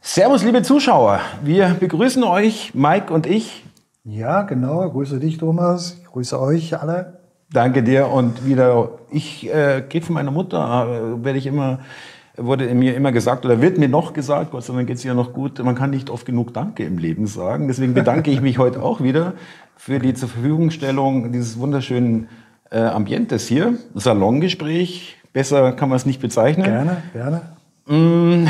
Servus, liebe Zuschauer. Wir begrüßen euch, Mike und ich. Ja, genau. Grüße dich, Thomas. Ich grüße euch alle. Danke dir. Und wieder, ich geht von meiner Mutter, wurde mir immer gesagt, oder wird mir noch gesagt, Gott sei Dank geht es ihr noch gut, man kann nicht oft genug Danke im Leben sagen. Deswegen bedanke ich mich heute auch wieder für die zur Verfügungstellung dieses wunderschönen Ambientes hier. Salongespräch, besser kann man es nicht bezeichnen. Gerne, gerne.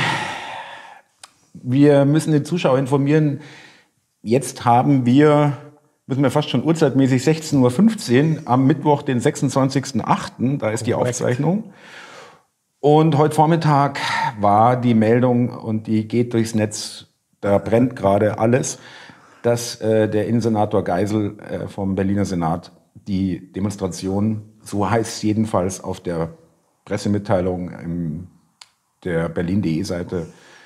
Wir müssen den Zuschauer informieren, jetzt haben wir, müssen wir fast schon uhrzeitmäßig 16:15 Uhr am Mittwoch, den 26.08., da ist die Aufzeichnung. Und heute Vormittag war die Meldung, und die geht durchs Netz, da brennt gerade alles, dass der Innensenator Geisel vom Berliner Senat die Demonstration, so heißt es jedenfalls auf der Pressemitteilung der Berlin.de-Seite,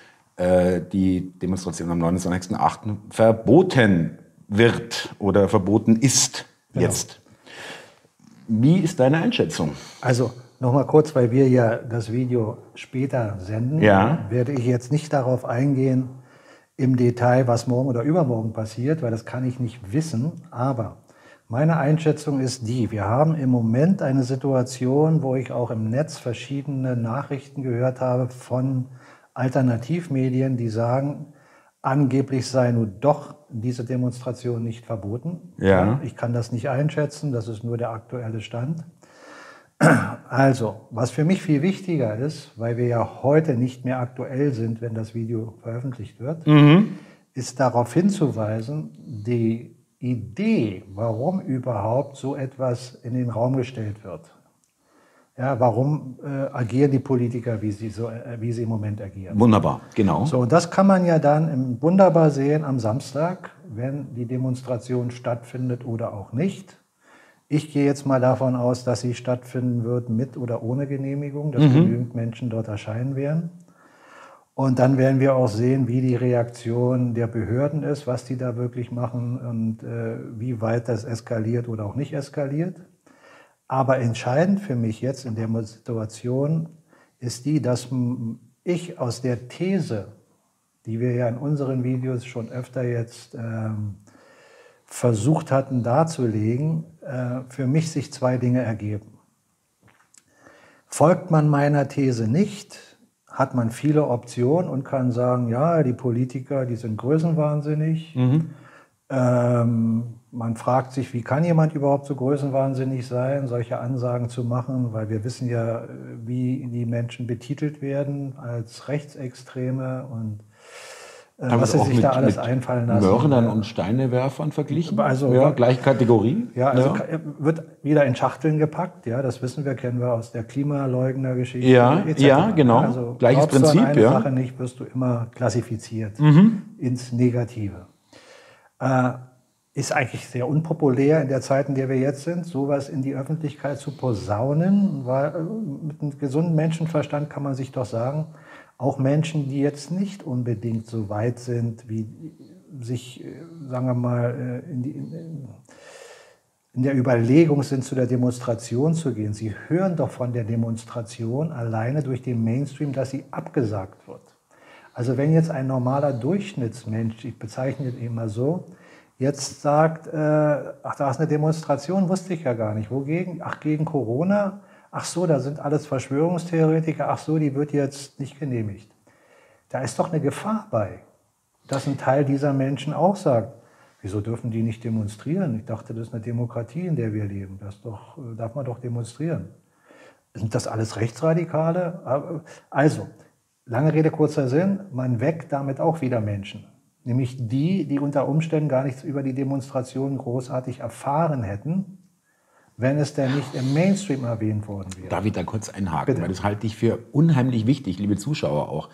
die Demonstration am 29.08. verboten wird oder verboten ist jetzt. Genau. Wie ist deine Einschätzung? Also nochmal kurz, weil wir ja das Video später senden, werde ich jetzt nicht darauf eingehen im Detail, was morgen oder übermorgen passiert, weil das kann ich nicht wissen. Aber meine Einschätzung ist die: Wir haben im Moment eine Situation, wo ich auch im Netz verschiedene Nachrichten gehört habe von Alternativmedien, die sagen, angeblich sei nun doch diese Demonstration nicht verboten. Ja. Ich kann das nicht einschätzen, das ist nur der aktuelle Stand. Also, was für mich viel wichtiger ist, weil wir ja heute nicht mehr aktuell sind, wenn das Video veröffentlicht wird, ist darauf hinzuweisen, die Idee, warum überhaupt so etwas in den Raum gestellt wird. Ja, warum agieren die Politiker, wie sie im Moment agieren? Wunderbar, genau. So, und das kann man ja dann wunderbar sehen am Samstag, wenn die Demonstration stattfindet oder auch nicht. Ich gehe jetzt mal davon aus, dass sie stattfinden wird mit oder ohne Genehmigung, dass genügend Menschen dort erscheinen werden. Und dann werden wir auch sehen, wie die Reaktion der Behörden ist, was die da wirklich machen und wie weit das eskaliert oder auch nicht eskaliert. Aber entscheidend für mich jetzt in der Situation ist die, dass ich aus der These, die wir ja in unseren Videos schon öfter jetzt versucht hatten darzulegen, für mich sich zwei Dinge ergeben. Folgt man meiner These nicht, hat man viele Optionen und kann sagen, ja, die Politiker, die sind größenwahnsinnig. Man fragt sich, wie kann jemand überhaupt so größenwahnsinnig sein, solche Ansagen zu machen, weil wir wissen ja, wie die Menschen betitelt werden als Rechtsextreme und was sie sich da alles einfallen lassen. Mördern und Steinewerfern verglichen? Also, ja, gleiche Kategorie. Ja, also wird wieder in Schachteln gepackt, ja, das wissen wir, kennen wir aus der Klimaleugner-Geschichte. Ja, ja, genau. Also, gleiches Prinzip. Glaubst du an eine Sache nicht, wirst du immer klassifiziert ins Negative. Ist eigentlich sehr unpopulär in der Zeit, in der wir jetzt sind, sowas in die Öffentlichkeit zu posaunen, weil mit einem gesunden Menschenverstand kann man sich doch sagen, auch Menschen, die jetzt nicht unbedingt so weit sind, wie sich, sagen wir mal, in der Überlegung sind, zu der Demonstration zu gehen. Sie hören doch von der Demonstration alleine durch den Mainstream, dass sie abgesagt wird. Also wenn jetzt ein normaler Durchschnittsmensch, ich bezeichne ihn immer so, jetzt sagt, ach, da ist eine Demonstration, wusste ich ja gar nicht. Wogegen? Ach, gegen Corona? Ach so, da sind alles Verschwörungstheoretiker. Ach so, die wird jetzt nicht genehmigt. Da ist doch eine Gefahr bei, dass ein Teil dieser Menschen auch sagt, wieso dürfen die nicht demonstrieren? Ich dachte, das ist eine Demokratie, in der wir leben. Das darf man doch demonstrieren. Sind das alles Rechtsradikale? Also, lange Rede, kurzer Sinn, man weckt damit auch wieder Menschen. Nämlich die unter Umständen gar nichts über die Demonstration großartig erfahren hätten, wenn es denn nicht im Mainstream erwähnt worden wäre. Darf ich da kurz einhaken? Bitte. Weil das halte ich für unheimlich wichtig, liebe Zuschauer auch.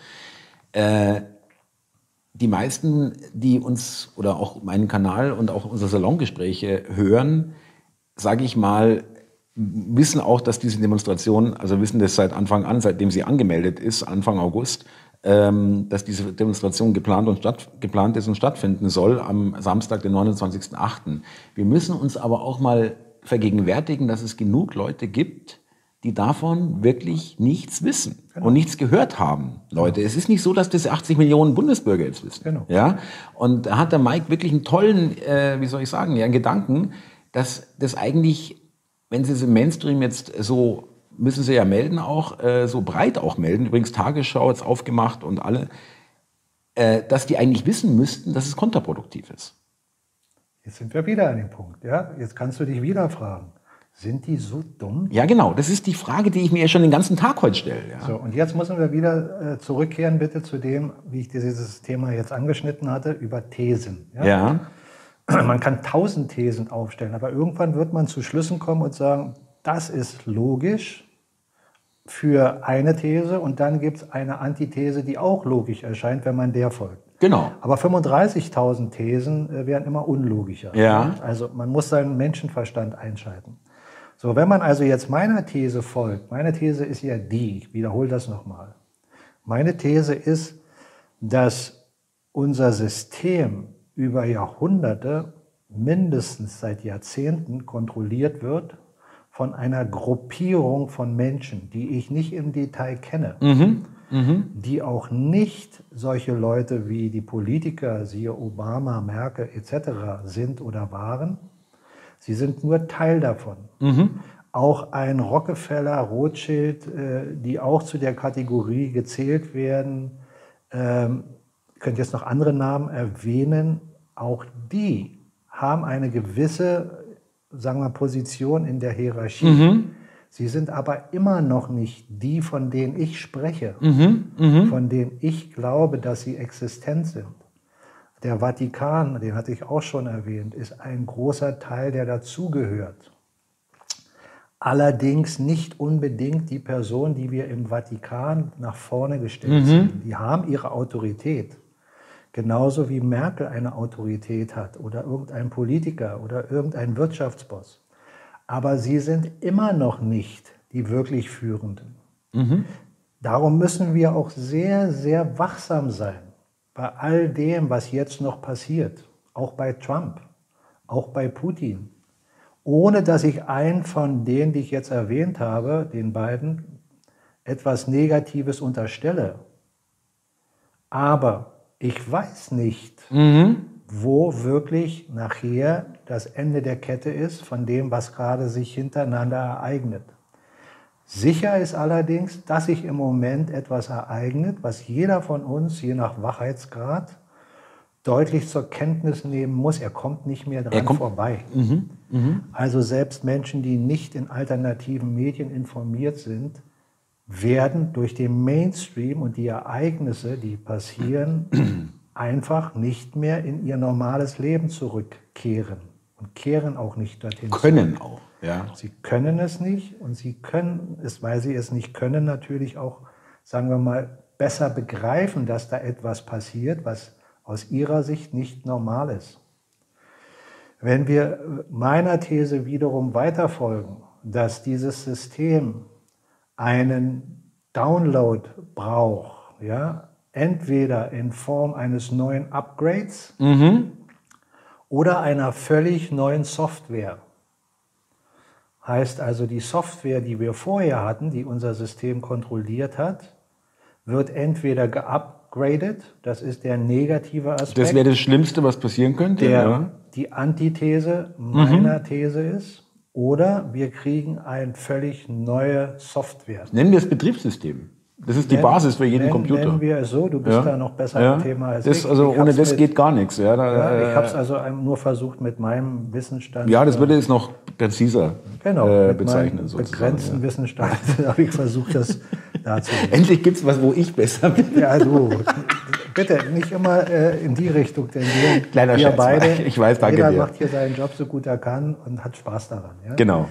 Die meisten, die uns oder auch meinen Kanal und auch unsere Salongespräche hören, sage ich mal, wissen auch, dass diese Demonstration, also wissen das seit Anfang an, seitdem sie angemeldet ist, Anfang August, dass diese Demonstration geplant ist und stattfinden soll am Samstag, den 29.08. Wir müssen uns aber auch mal vergegenwärtigen, dass es genug Leute gibt, die davon wirklich nichts wissen und nichts gehört haben, Leute. Es ist nicht so, dass das 80 Millionen Bundesbürger jetzt wissen. Genau. Ja? Und da hat der Mike wirklich einen tollen, einen Gedanken, dass das eigentlich, wenn Sie es im Mainstream jetzt so, müssen Sie ja melden auch, so breit auch melden, übrigens Tagesschau jetzt aufgemacht und alle, dass die eigentlich wissen müssten, dass es kontraproduktiv ist. Jetzt sind wir wieder an dem Punkt. Ja? Jetzt kannst du dich wieder fragen. Sind die so dumm? Ja, genau. Das ist die Frage, die ich mir schon den ganzen Tag heute stelle. Ja. So, und jetzt müssen wir wieder zurückkehren, bitte, zu dem, wie ich dieses Thema jetzt angeschnitten hatte, über Thesen. Ja? Man kann 1000 Thesen aufstellen, aber irgendwann wird man zu Schlüssen kommen und sagen, das ist logisch für eine These und dann gibt es eine Antithese, die auch logisch erscheint, wenn man der folgt. Genau. Aber 35.000 Thesen werden immer unlogischer. Ja. Also man muss seinen Menschenverstand einschalten. So, wenn man also jetzt meiner These folgt, meine These ist ja die, ich wiederhole das nochmal. Meine These ist, dass unser System über Jahrhunderte, mindestens seit Jahrzehnten, kontrolliert wird von einer Gruppierung von Menschen, die ich nicht im Detail kenne, die auch nicht solche Leute wie die Politiker, siehe Obama, Merkel etc. sind oder waren. Sie sind nur Teil davon. Auch ein Rockefeller, Rothschild, die auch zu der Kategorie gezählt werden, könnt jetzt noch andere Namen erwähnen, auch die haben eine gewisse, sagen wir, Position in der Hierarchie. Sie sind aber immer noch nicht die, von denen ich spreche, von denen ich glaube, dass sie existent sind. Der Vatikan, den hatte ich auch schon erwähnt, ist ein großer Teil, der dazugehört. Allerdings nicht unbedingt die Person, die wir im Vatikan nach vorne gestellt sind. Die haben ihre Autorität. Genauso wie Merkel eine Autorität hat oder irgendein Politiker oder irgendein Wirtschaftsboss. Aber sie sind immer noch nicht die wirklich Führenden. Darum müssen wir auch sehr, sehr wachsam sein. Bei all dem, was jetzt noch passiert, auch bei Trump, auch bei Putin, ohne dass ich einen von denen, die ich jetzt erwähnt habe, den beiden, etwas Negatives unterstelle. Aber ich weiß nicht, wo wirklich nachher das Ende der Kette ist von dem, was gerade sich hintereinander ereignet. Sicher ist allerdings, dass sich im Moment etwas ereignet, was jeder von uns, je nach Wachheitsgrad, deutlich zur Kenntnis nehmen muss. Er kommt nicht mehr dran vorbei. Also selbst Menschen, die nicht in alternativen Medien informiert sind, werden durch den Mainstream und die Ereignisse, die passieren, einfach nicht mehr in ihr normales Leben zurückkehren und kehren auch nicht dorthin Können zurück. auch, ja. Sie können es nicht und sie können es, weil sie es nicht können, natürlich auch, sagen wir mal, besser begreifen, dass da etwas passiert, was aus ihrer Sicht nicht normal ist. Wenn wir meiner These wiederum weiterfolgen, dass dieses System einen Download braucht, ja, entweder in Form eines neuen Upgrades oder einer völlig neuen Software. Heißt also, die Software, die wir vorher hatten, die unser System kontrolliert hat, wird entweder geupgradet, das ist der negative Aspekt. Das wäre das Schlimmste, was passieren könnte. Der die Antithese meiner These ist, oder wir kriegen eine völlig neue Software. Nennen wir es Betriebssystem. Das ist die Basis für jeden Computer. Nennen wir es so, du bist da noch besser im Thema als ich. Also ohne das geht gar nichts. Ja, ich habe es also nur versucht, mit meinem Wissensstand... Ja, das würde es noch präziser bezeichnen. Mit meinem begrenzten Wissensstand habe ich versucht, das darzulegen. Endlich gibt es was, wo ich besser bin. Ja, du, bitte, nicht immer in die Richtung, denn Kleiner wir Scherz, beide, ich weiß, danke jeder dir. macht hier seinen Job so gut er kann und hat Spaß daran. Ja? Genau.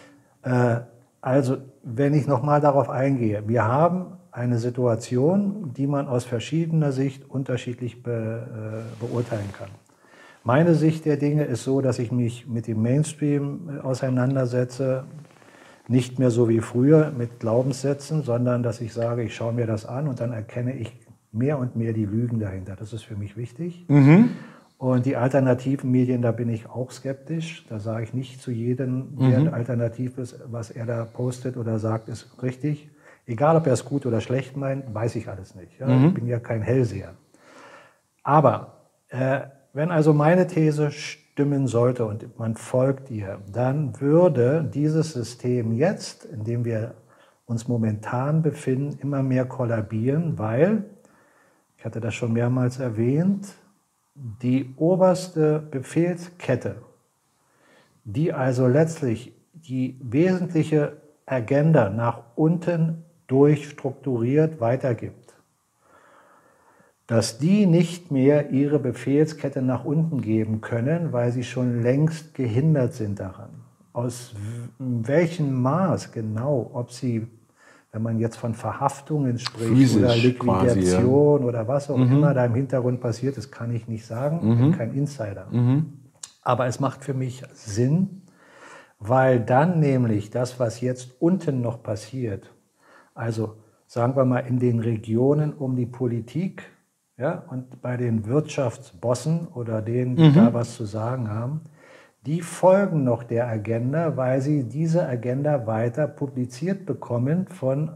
Also, wenn ich nochmal darauf eingehe, wir haben eine Situation, die man aus verschiedener Sicht unterschiedlich beurteilen kann. Meine Sicht der Dinge ist so, dass ich mich mit dem Mainstream auseinandersetze, nicht mehr so wie früher mit Glaubenssätzen, sondern dass ich sage, ich schaue mir das an und dann erkenne ich mehr und mehr die Lügen dahinter. Das ist für mich wichtig. Und die alternativen Medien, da bin ich auch skeptisch. Da sage ich nicht zu jedem, der alternativ ist, was er da postet oder sagt, ist richtig. Egal, ob er es gut oder schlecht meint, weiß ich alles nicht. Ja? Ich bin ja kein Hellseher. Aber wenn also meine These stimmen sollte und man folgt ihr, dann würde dieses System jetzt, in dem wir uns momentan befinden, immer mehr kollabieren, weil, ich hatte das schon mehrmals erwähnt, die oberste Befehlskette, die also letztlich die wesentliche Agenda nach unten durchstrukturiert weitergibt, dass die nicht mehr ihre Befehlskette nach unten geben können, weil sie schon längst gehindert sind daran. Aus welchem Maß genau, ob sie, wenn man jetzt von Verhaftungen spricht physisch oder Liquidation quasi, ja. oder was auch immer da im Hintergrund passiert, das kann ich nicht sagen, ich bin kein Insider. Aber es macht für mich Sinn, weil dann nämlich das, was jetzt unten noch passiert, also sagen wir mal in den Regionen um die Politik, ja, und bei den Wirtschaftsbossen oder denen, die da was zu sagen haben, die folgen noch der Agenda, weil sie diese Agenda weiter publiziert bekommen von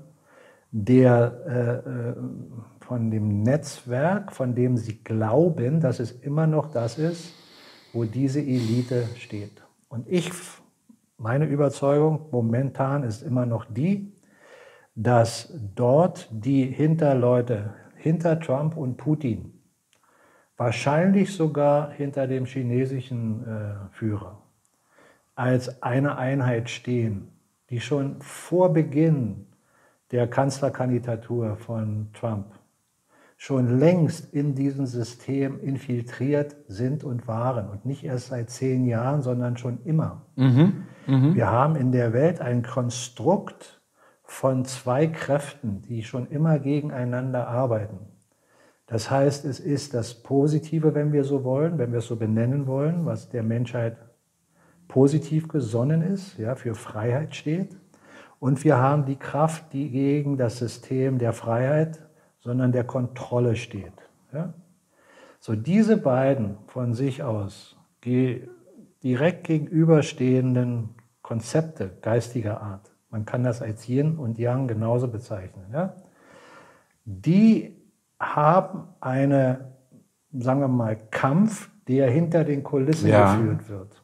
dem Netzwerk, von dem sie glauben, dass es immer noch das ist, wo diese Elite steht. Und meine Überzeugung momentan ist immer noch die, dass dort die Hinterleute, hinter Trump und Putin, wahrscheinlich sogar hinter dem chinesischen Führer, als eine Einheit stehen, die schon vor Beginn der Kanzlerkandidatur von Trump schon längst in diesem System infiltriert sind und waren. Und nicht erst seit 10 Jahren, sondern schon immer. Wir haben in der Welt ein Konstrukt von 2 Kräften, die schon immer gegeneinander arbeiten. Das heißt, es ist das Positive, wenn wir so wollen, wenn wir es so benennen wollen, was der Menschheit positiv gesonnen ist, ja, für Freiheit steht. Und wir haben die Kraft, die gegen das System der Freiheit, sondern der Kontrolle steht. Ja? So diese beiden von sich aus direkt gegenüberstehenden Konzepte geistiger Art, man kann das als Yin und Yang genauso bezeichnen, ja? Die haben einen, sagen wir mal, Kampf, der hinter den Kulissen geführt wird.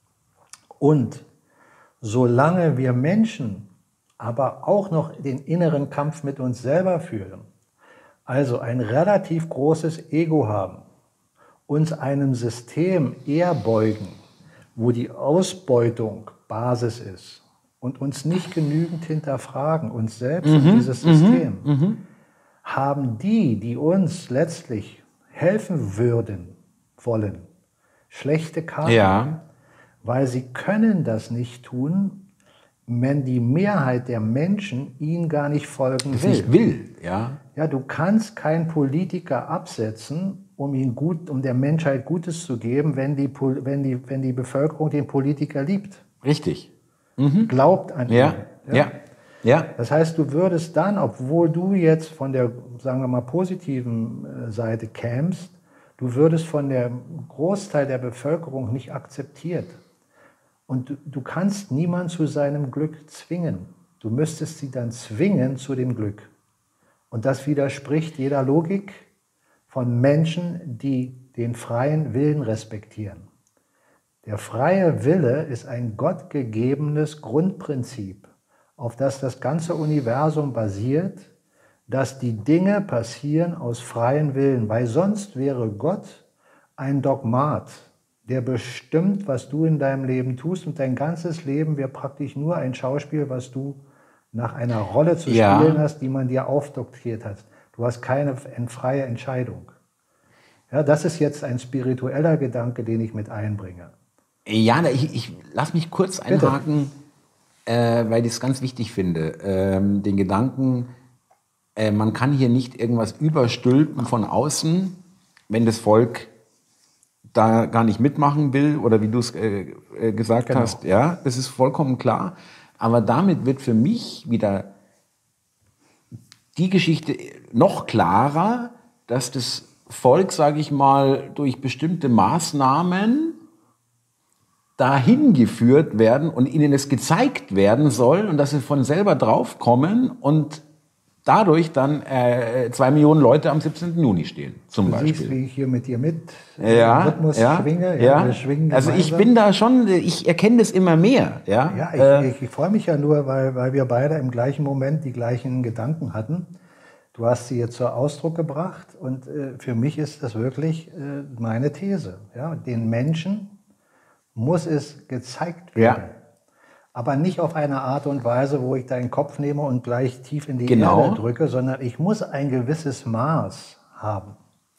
Und solange wir Menschen aber auch noch den inneren Kampf mit uns selber führen, also ein relativ großes Ego haben, uns einem System eher beugen, wo die Ausbeutung Basis ist und uns nicht genügend hinterfragen, uns selbst und dieses System, haben die uns letztlich helfen wollen, schlechte Karten, weil sie können das nicht tun, wenn die Mehrheit der Menschen ihnen gar nicht folgen will. Nicht will, ja. Ja, du kannst keinen Politiker absetzen, um der Menschheit Gutes zu geben, wenn die Bevölkerung den Politiker liebt. Richtig. Glaubt an ihn. Ja. Das heißt, du würdest dann, obwohl du jetzt von der, sagen wir mal, positiven Seite kämst, du würdest von der Großteil der Bevölkerung nicht akzeptiert. Und du kannst niemanden zu seinem Glück zwingen. Du müsstest sie dann zwingen zu dem Glück. Und das widerspricht jeder Logik von Menschen, die den freien Willen respektieren. Der freie Wille ist ein gottgegebenes Grundprinzip, auf das das ganze Universum basiert, dass die Dinge passieren aus freiem Willen, weil sonst wäre Gott ein Dogmat, der bestimmt, was du in deinem Leben tust, und dein ganzes Leben wäre praktisch nur ein Schauspiel, was du nach einer Rolle zu spielen hast, die man dir aufdoktriert hat. Du hast keine freie Entscheidung. Ja, das ist jetzt ein spiritueller Gedanke, den ich mit einbringe. Ja, ich lass mich kurz einhaken, weil ich es ganz wichtig finde. Den Gedanken, man kann hier nicht irgendwas überstülpen von außen, wenn das Volk da gar nicht mitmachen will oder wie du es gesagt hast. Ja, das ist vollkommen klar. Aber damit wird für mich wieder die Geschichte noch klarer, dass das Volk, sage ich mal, durch bestimmte Maßnahmen dahin geführt werden und ihnen es gezeigt werden soll und dass sie von selber draufkommen und dadurch dann 2 Millionen Leute am 17. Juni stehen, zum Beispiel. Du siehst, wie ich hier mit dir Rhythmus schwinge. Wir schwingen also ich gemeinsam. bin da schon, ich erkenne das immer mehr. Ich freue mich ja nur, weil wir beide im gleichen Moment die gleichen Gedanken hatten. Du hast sie jetzt zur Ausdruck gebracht und für mich ist das wirklich meine These. Ja? Den Menschen muss es gezeigt werden. Ja. Aber nicht auf eine Art und Weise, wo ich deinen Kopf nehme und gleich tief in die Erde drücke, sondern ich muss ein gewisses Maß haben.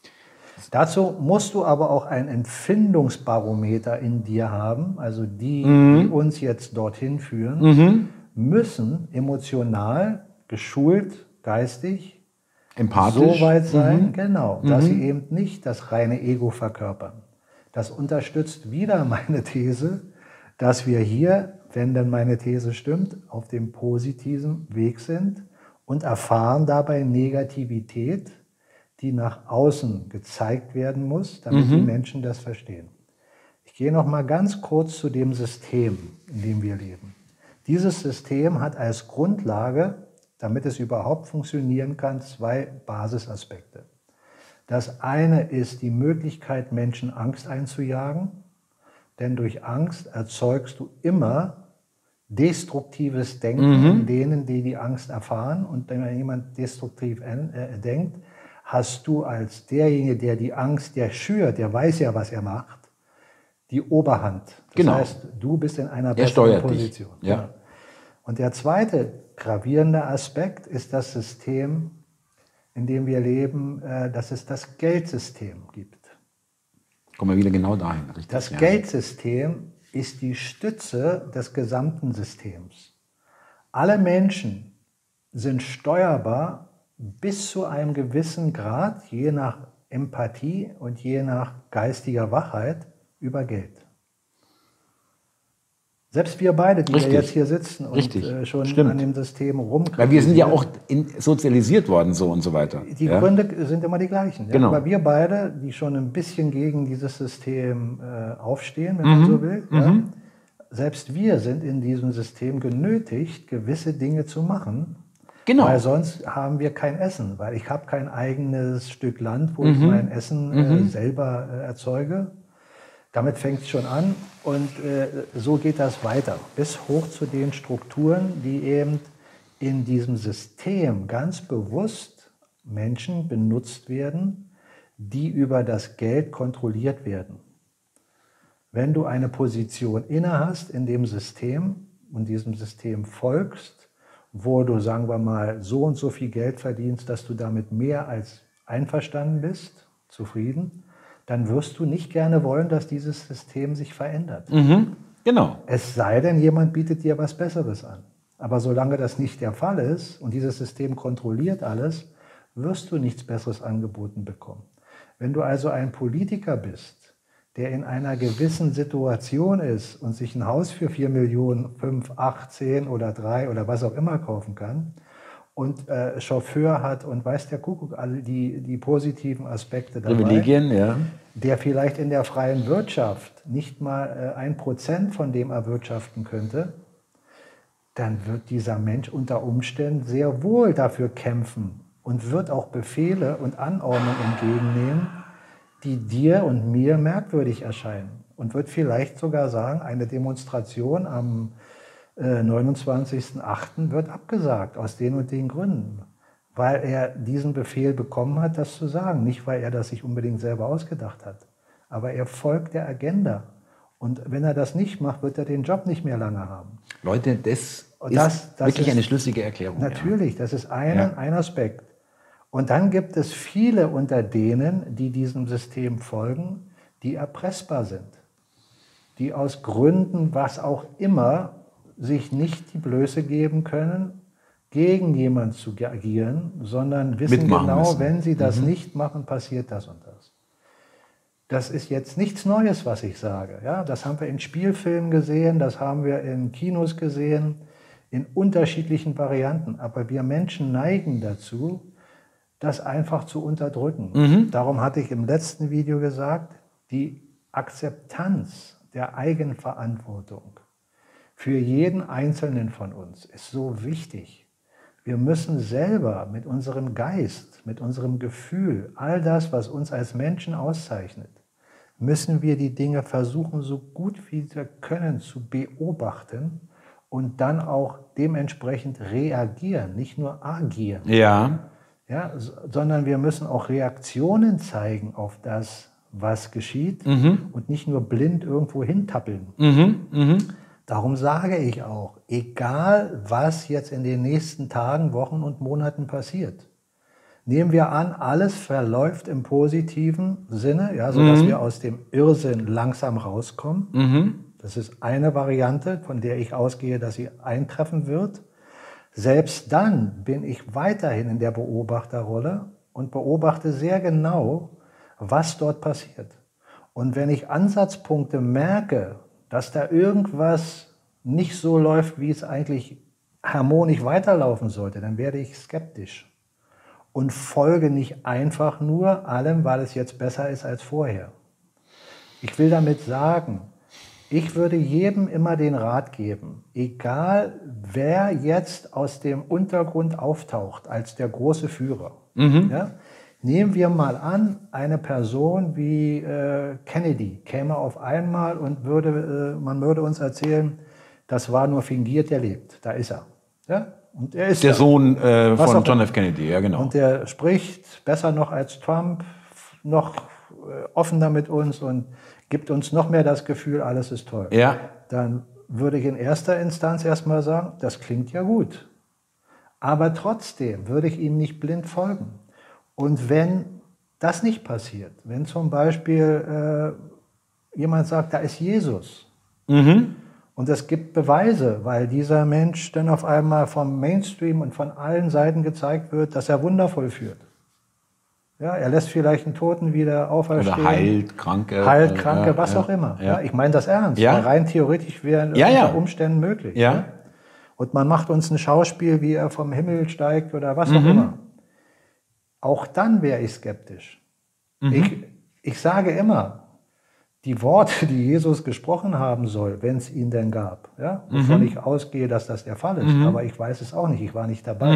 Dazu musst du aber auch ein Empfindungsbarometer in dir haben, also die uns jetzt dorthin führen, müssen emotional, geschult, geistig, empathisch so weit sein, dass sie eben nicht das reine Ego verkörpern. Das unterstützt wieder meine These, dass wir hier, wenn denn meine These stimmt, auf dem positiven Weg sind und erfahren dabei Negativität, die nach außen gezeigt werden muss, damit die Menschen das verstehen. Ich gehe noch mal ganz kurz zu dem System, in dem wir leben. Dieses System hat als Grundlage, damit es überhaupt funktionieren kann, 2 Basisaspekte. Das eine ist die Möglichkeit, Menschen Angst einzujagen, denn durch Angst erzeugst du immer destruktives Denken in denen, die die Angst erfahren. Und wenn jemand destruktiv denkt, hast du als derjenige, der die Angst, der schürt, der weiß ja, was er macht, die Oberhand. Das heißt, du bist in einer besseren Position. Ja. Genau. Und der zweite gravierende Aspekt ist das System, in dem wir leben, dass es das Geldsystem gibt. Kommen wir wieder genau dahin. Richtig, das Geldsystem ist die Stütze des gesamten Systems. Alle Menschen sind steuerbar bis zu einem gewissen Grad, je nach Empathie und je nach geistiger Wachheit, über Geld. Selbst wir beide, die wir jetzt hier sitzen und schon an dem System rumkriegen. Weil wir sind ja auch sozialisiert worden so und so weiter. Die Gründe sind immer die gleichen. Ja? Aber wir beide, die schon ein bisschen gegen dieses System aufstehen, wenn man so will, selbst wir sind in diesem System genötigt, gewisse Dinge zu machen. Weil sonst haben wir kein Essen. Weil ich habe kein eigenes Stück Land, wo ich mein Essen selber erzeuge. Damit fängt es schon an und so geht das weiter, bis hoch zu den Strukturen, die eben in diesem System ganz bewusst Menschen benutzt werden, die über das Geld kontrolliert werden. Wenn du eine Position inne hast in dem System und diesem System folgst, wo du, sagen wir mal, so und so viel Geld verdienst, dass du damit mehr als einverstanden bist, zufrieden, dann wirst du nicht gerne wollen, dass dieses System sich verändert. Genau. Es sei denn, jemand bietet dir was Besseres an. Aber solange das nicht der Fall ist und dieses System kontrolliert alles, wirst du nichts Besseres angeboten bekommen. Wenn du also ein Politiker bist, der in einer gewissen Situation ist und sich ein Haus für 4 Millionen, 5, 8, 10 oder 3 oder was auch immer kaufen kann und Chauffeur hat und weiß der Kuckuck, alle die positiven Aspekte dabei, Privilegien, ja. Der vielleicht in der freien Wirtschaft nicht mal 1% von dem erwirtschaften könnte, dann wird dieser Mensch unter Umständen sehr wohl dafür kämpfen und wird auch Befehle und Anordnungen entgegennehmen, die dir und mir merkwürdig erscheinen. Und wird vielleicht sogar sagen, eine Demonstration am 29.08. wird abgesagt, aus den und den Gründen. Weil er diesen Befehl bekommen hat, das zu sagen. Nicht, weil er das sich unbedingt selber ausgedacht hat. Aber er folgt der Agenda. Und wenn er das nicht macht, wird er den Job nicht mehr lange haben. Leute, das ist wirklich eine schlüssige Erklärung. Natürlich, das ist ein Aspekt. Und dann gibt es viele unter denen, die diesem System folgen, die erpressbar sind. Die aus Gründen, was auch immer, sich nicht die Blöße geben können, gegen jemanden zu agieren, sondern wissen genau, wenn sie das nicht machen, passiert das und das. Das ist jetzt nichts Neues, was ich sage. Ja, das haben wir in Spielfilmen gesehen, das haben wir in Kinos gesehen, in unterschiedlichen Varianten. Aber wir Menschen neigen dazu, das einfach zu unterdrücken. Darum hatte ich im letzten Video gesagt, die Akzeptanz der Eigenverantwortung für jeden Einzelnen von uns ist so wichtig. Wir müssen selber mit unserem Geist, mit unserem Gefühl, all das, was uns als Menschen auszeichnet, müssen wir die Dinge versuchen, so gut wie wir können, zu beobachten und dann auch dementsprechend reagieren, nicht nur agieren. Ja. Ja, sondern wir müssen auch Reaktionen zeigen auf das, was geschieht und nicht nur blind irgendwo hintappeln. Darum sage ich auch, egal was jetzt in den nächsten Tagen, Wochen und Monaten passiert, nehmen wir an, alles verläuft im positiven Sinne, ja, sodass wir aus dem Irrsinn langsam rauskommen. Das ist eine Variante, von der ich ausgehe, dass sie eintreffen wird. Selbst dann bin ich weiterhin in der Beobachterrolle und beobachte sehr genau, was dort passiert. Und wenn ich Ansatzpunkte merke, dass da irgendwas nicht so läuft, wie es eigentlich harmonisch weiterlaufen sollte, dann werde ich skeptisch und folge nicht einfach nur allem, weil es jetzt besser ist als vorher. Ich will damit sagen, ich würde jedem immer den Rat geben, egal wer jetzt aus dem Untergrund auftaucht als der große Führer. Ja? Nehmen wir mal an, eine Person wie Kennedy käme auf einmal und man würde uns erzählen, das war nur fingiert, der lebt, da ist er. Ja? Und er ist der Sohn von John F. Kennedy, ja genau. Und der spricht besser noch als Trump, noch offener mit uns und gibt uns noch mehr das Gefühl, alles ist toll. Ja. Dann würde ich in erster Instanz erstmal sagen, das klingt ja gut. Aber trotzdem würde ich ihm nicht blind folgen. Und wenn das nicht passiert, wenn zum Beispiel jemand sagt, da ist Jesus und es gibt Beweise, weil dieser Mensch dann auf einmal vom Mainstream und von allen Seiten gezeigt wird, dass er Wunder vollführt. Ja, er lässt vielleicht einen Toten wieder auferstehen. Oder heilt Kranke. Heilt Kranke, was auch immer. Ja. Ich meine das ernst. Ja. Rein theoretisch wäre unter Umständen möglich. Ja. Ja. Und man macht uns ein Schauspiel, wie er vom Himmel steigt oder was auch immer. Auch dann wäre ich skeptisch. Ich sage immer, die Worte, die Jesus gesprochen haben soll, wenn es ihn denn gab, ja, wovon ich ausgehe, dass das der Fall ist, aber ich weiß es auch nicht, ich war nicht dabei,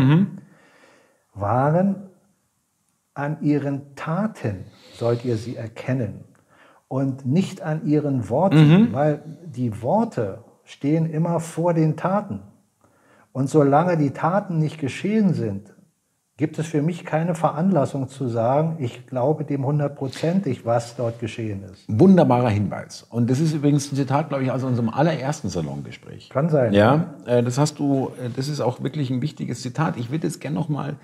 waren: An ihren Taten sollt ihr sie erkennen und nicht an ihren Worten, weil die Worte stehen immer vor den Taten. Und solange die Taten nicht geschehen sind, gibt es für mich keine Veranlassung zu sagen, ich glaube dem 100%, was dort geschehen ist. Wunderbarer Hinweis. Und das ist übrigens ein Zitat, glaube ich, aus unserem allerersten Salongespräch. Kann sein. Ja, das ist auch wirklich ein wichtiges Zitat. Ich würde jetzt gerne noch mal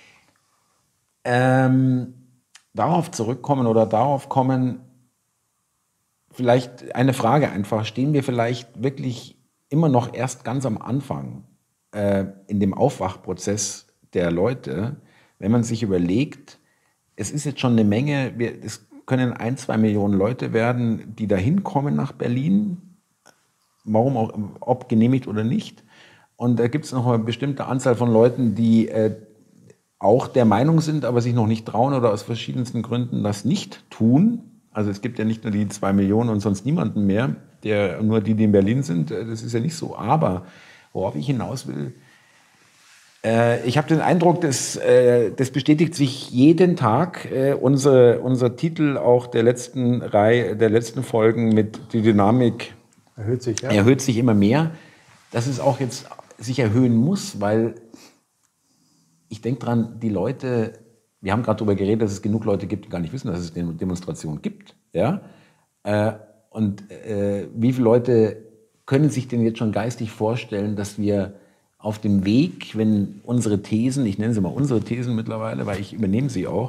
darauf zurückkommen oder darauf kommen, vielleicht eine Frage einfach, stehen wir vielleicht wirklich immer noch erst ganz am Anfang in dem Aufwachprozess der Leute, wenn man sich überlegt, es ist jetzt schon eine Menge, es können 1-2 Millionen Leute werden, die da hinkommen nach Berlin, warum auch, ob genehmigt oder nicht. Und da gibt es noch eine bestimmte Anzahl von Leuten, die auch der Meinung sind, aber sich noch nicht trauen oder aus verschiedensten Gründen das nicht tun. Also es gibt ja nicht nur die 2 Millionen und sonst niemanden mehr, nur die in Berlin sind. Das ist ja nicht so. Aber worauf ich hinaus will, ich habe den Eindruck, das bestätigt sich jeden Tag. Unser Titel auch der letzten Folgen mit die Dynamik erhöht sich immer mehr. Dass es auch jetzt sich erhöhen muss, weil ich denke dran, die Leute, wir haben gerade darüber geredet, dass es genug Leute gibt, die gar nicht wissen, dass es eine Demonstration gibt. Ja? Und wie viele Leute können sich denn jetzt schon geistig vorstellen, dass wir auf dem Weg, wenn unsere Thesen, ich nenne sie mal unsere Thesen mittlerweile, weil ich übernehme sie auch,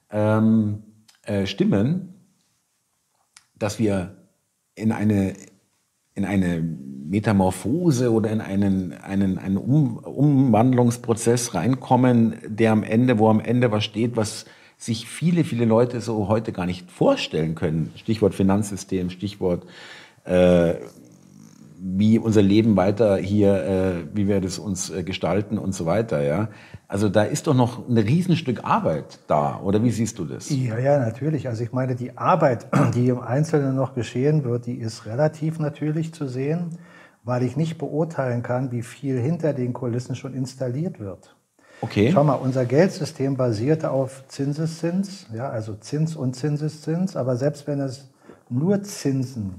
stimmen, dass wir in eine Metamorphose oder in einen Umwandlungsprozess reinkommen, wo am Ende was steht, was sich viele, viele Leute so heute gar nicht vorstellen können. Stichwort Finanzsystem, Stichwort wie unser Leben weiter hier, wie wir das uns gestalten und so weiter. Ja? Also da ist doch noch ein Riesenstück Arbeit da, oder wie siehst du das? Ja, natürlich. Also ich meine, die Arbeit, die im Einzelnen noch geschehen wird, die ist relativ natürlich zu sehen, weil ich nicht beurteilen kann, wie viel hinter den Kulissen schon installiert wird. Okay. Schau mal, unser Geldsystem basierte auf Zinseszins, ja, also Zins und Zinseszins, aber selbst wenn es nur Zinsen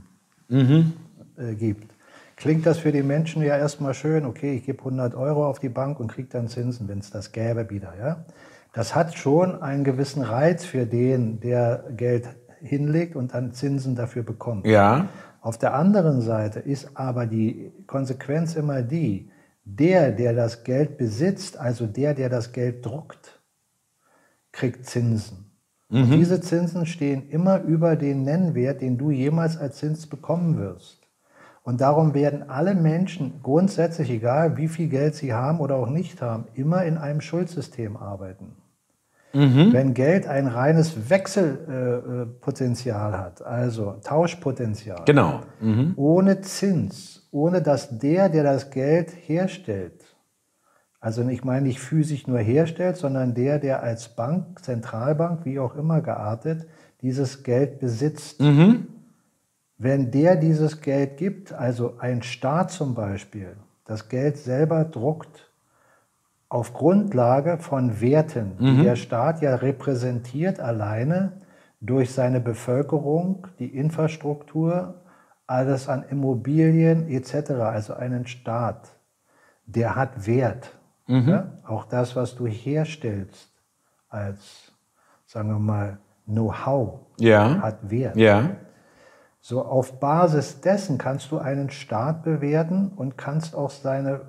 gibt, klingt das für die Menschen ja erstmal schön, okay, ich gebe 100 Euro auf die Bank und kriege dann Zinsen, wenn es das gäbe wieder. Ja? Das hat schon einen gewissen Reiz für den, der Geld hinlegt und dann Zinsen dafür bekommt. Ja. Auf der anderen Seite ist aber die Konsequenz immer die, der das Geld besitzt, also der das Geld druckt, kriegt Zinsen. Und diese Zinsen stehen immer über den Nennwert, den du jemals als Zins bekommen wirst. Und darum werden alle Menschen grundsätzlich, egal wie viel Geld sie haben oder auch nicht haben, immer in einem Schuldsystem arbeiten. Wenn Geld ein reines Wechselpotenzial hat, also Tauschpotenzial, genau. ohne Zins, ohne dass der das Geld herstellt, also ich meine nicht physisch nur herstellt, sondern der als Bank, Zentralbank, wie auch immer geartet, dieses Geld besitzt. Wenn der dieses Geld gibt, also ein Staat zum Beispiel, das Geld selber druckt auf Grundlage von Werten, die der Staat ja repräsentiert alleine durch seine Bevölkerung, die Infrastruktur, alles an Immobilien etc., also einen Staat, der hat Wert. Ja? Auch das, was du herstellst als, sagen wir mal, Know-how, hat Wert. Ja. So auf Basis dessen kannst du einen Staat bewerten und kannst auch seine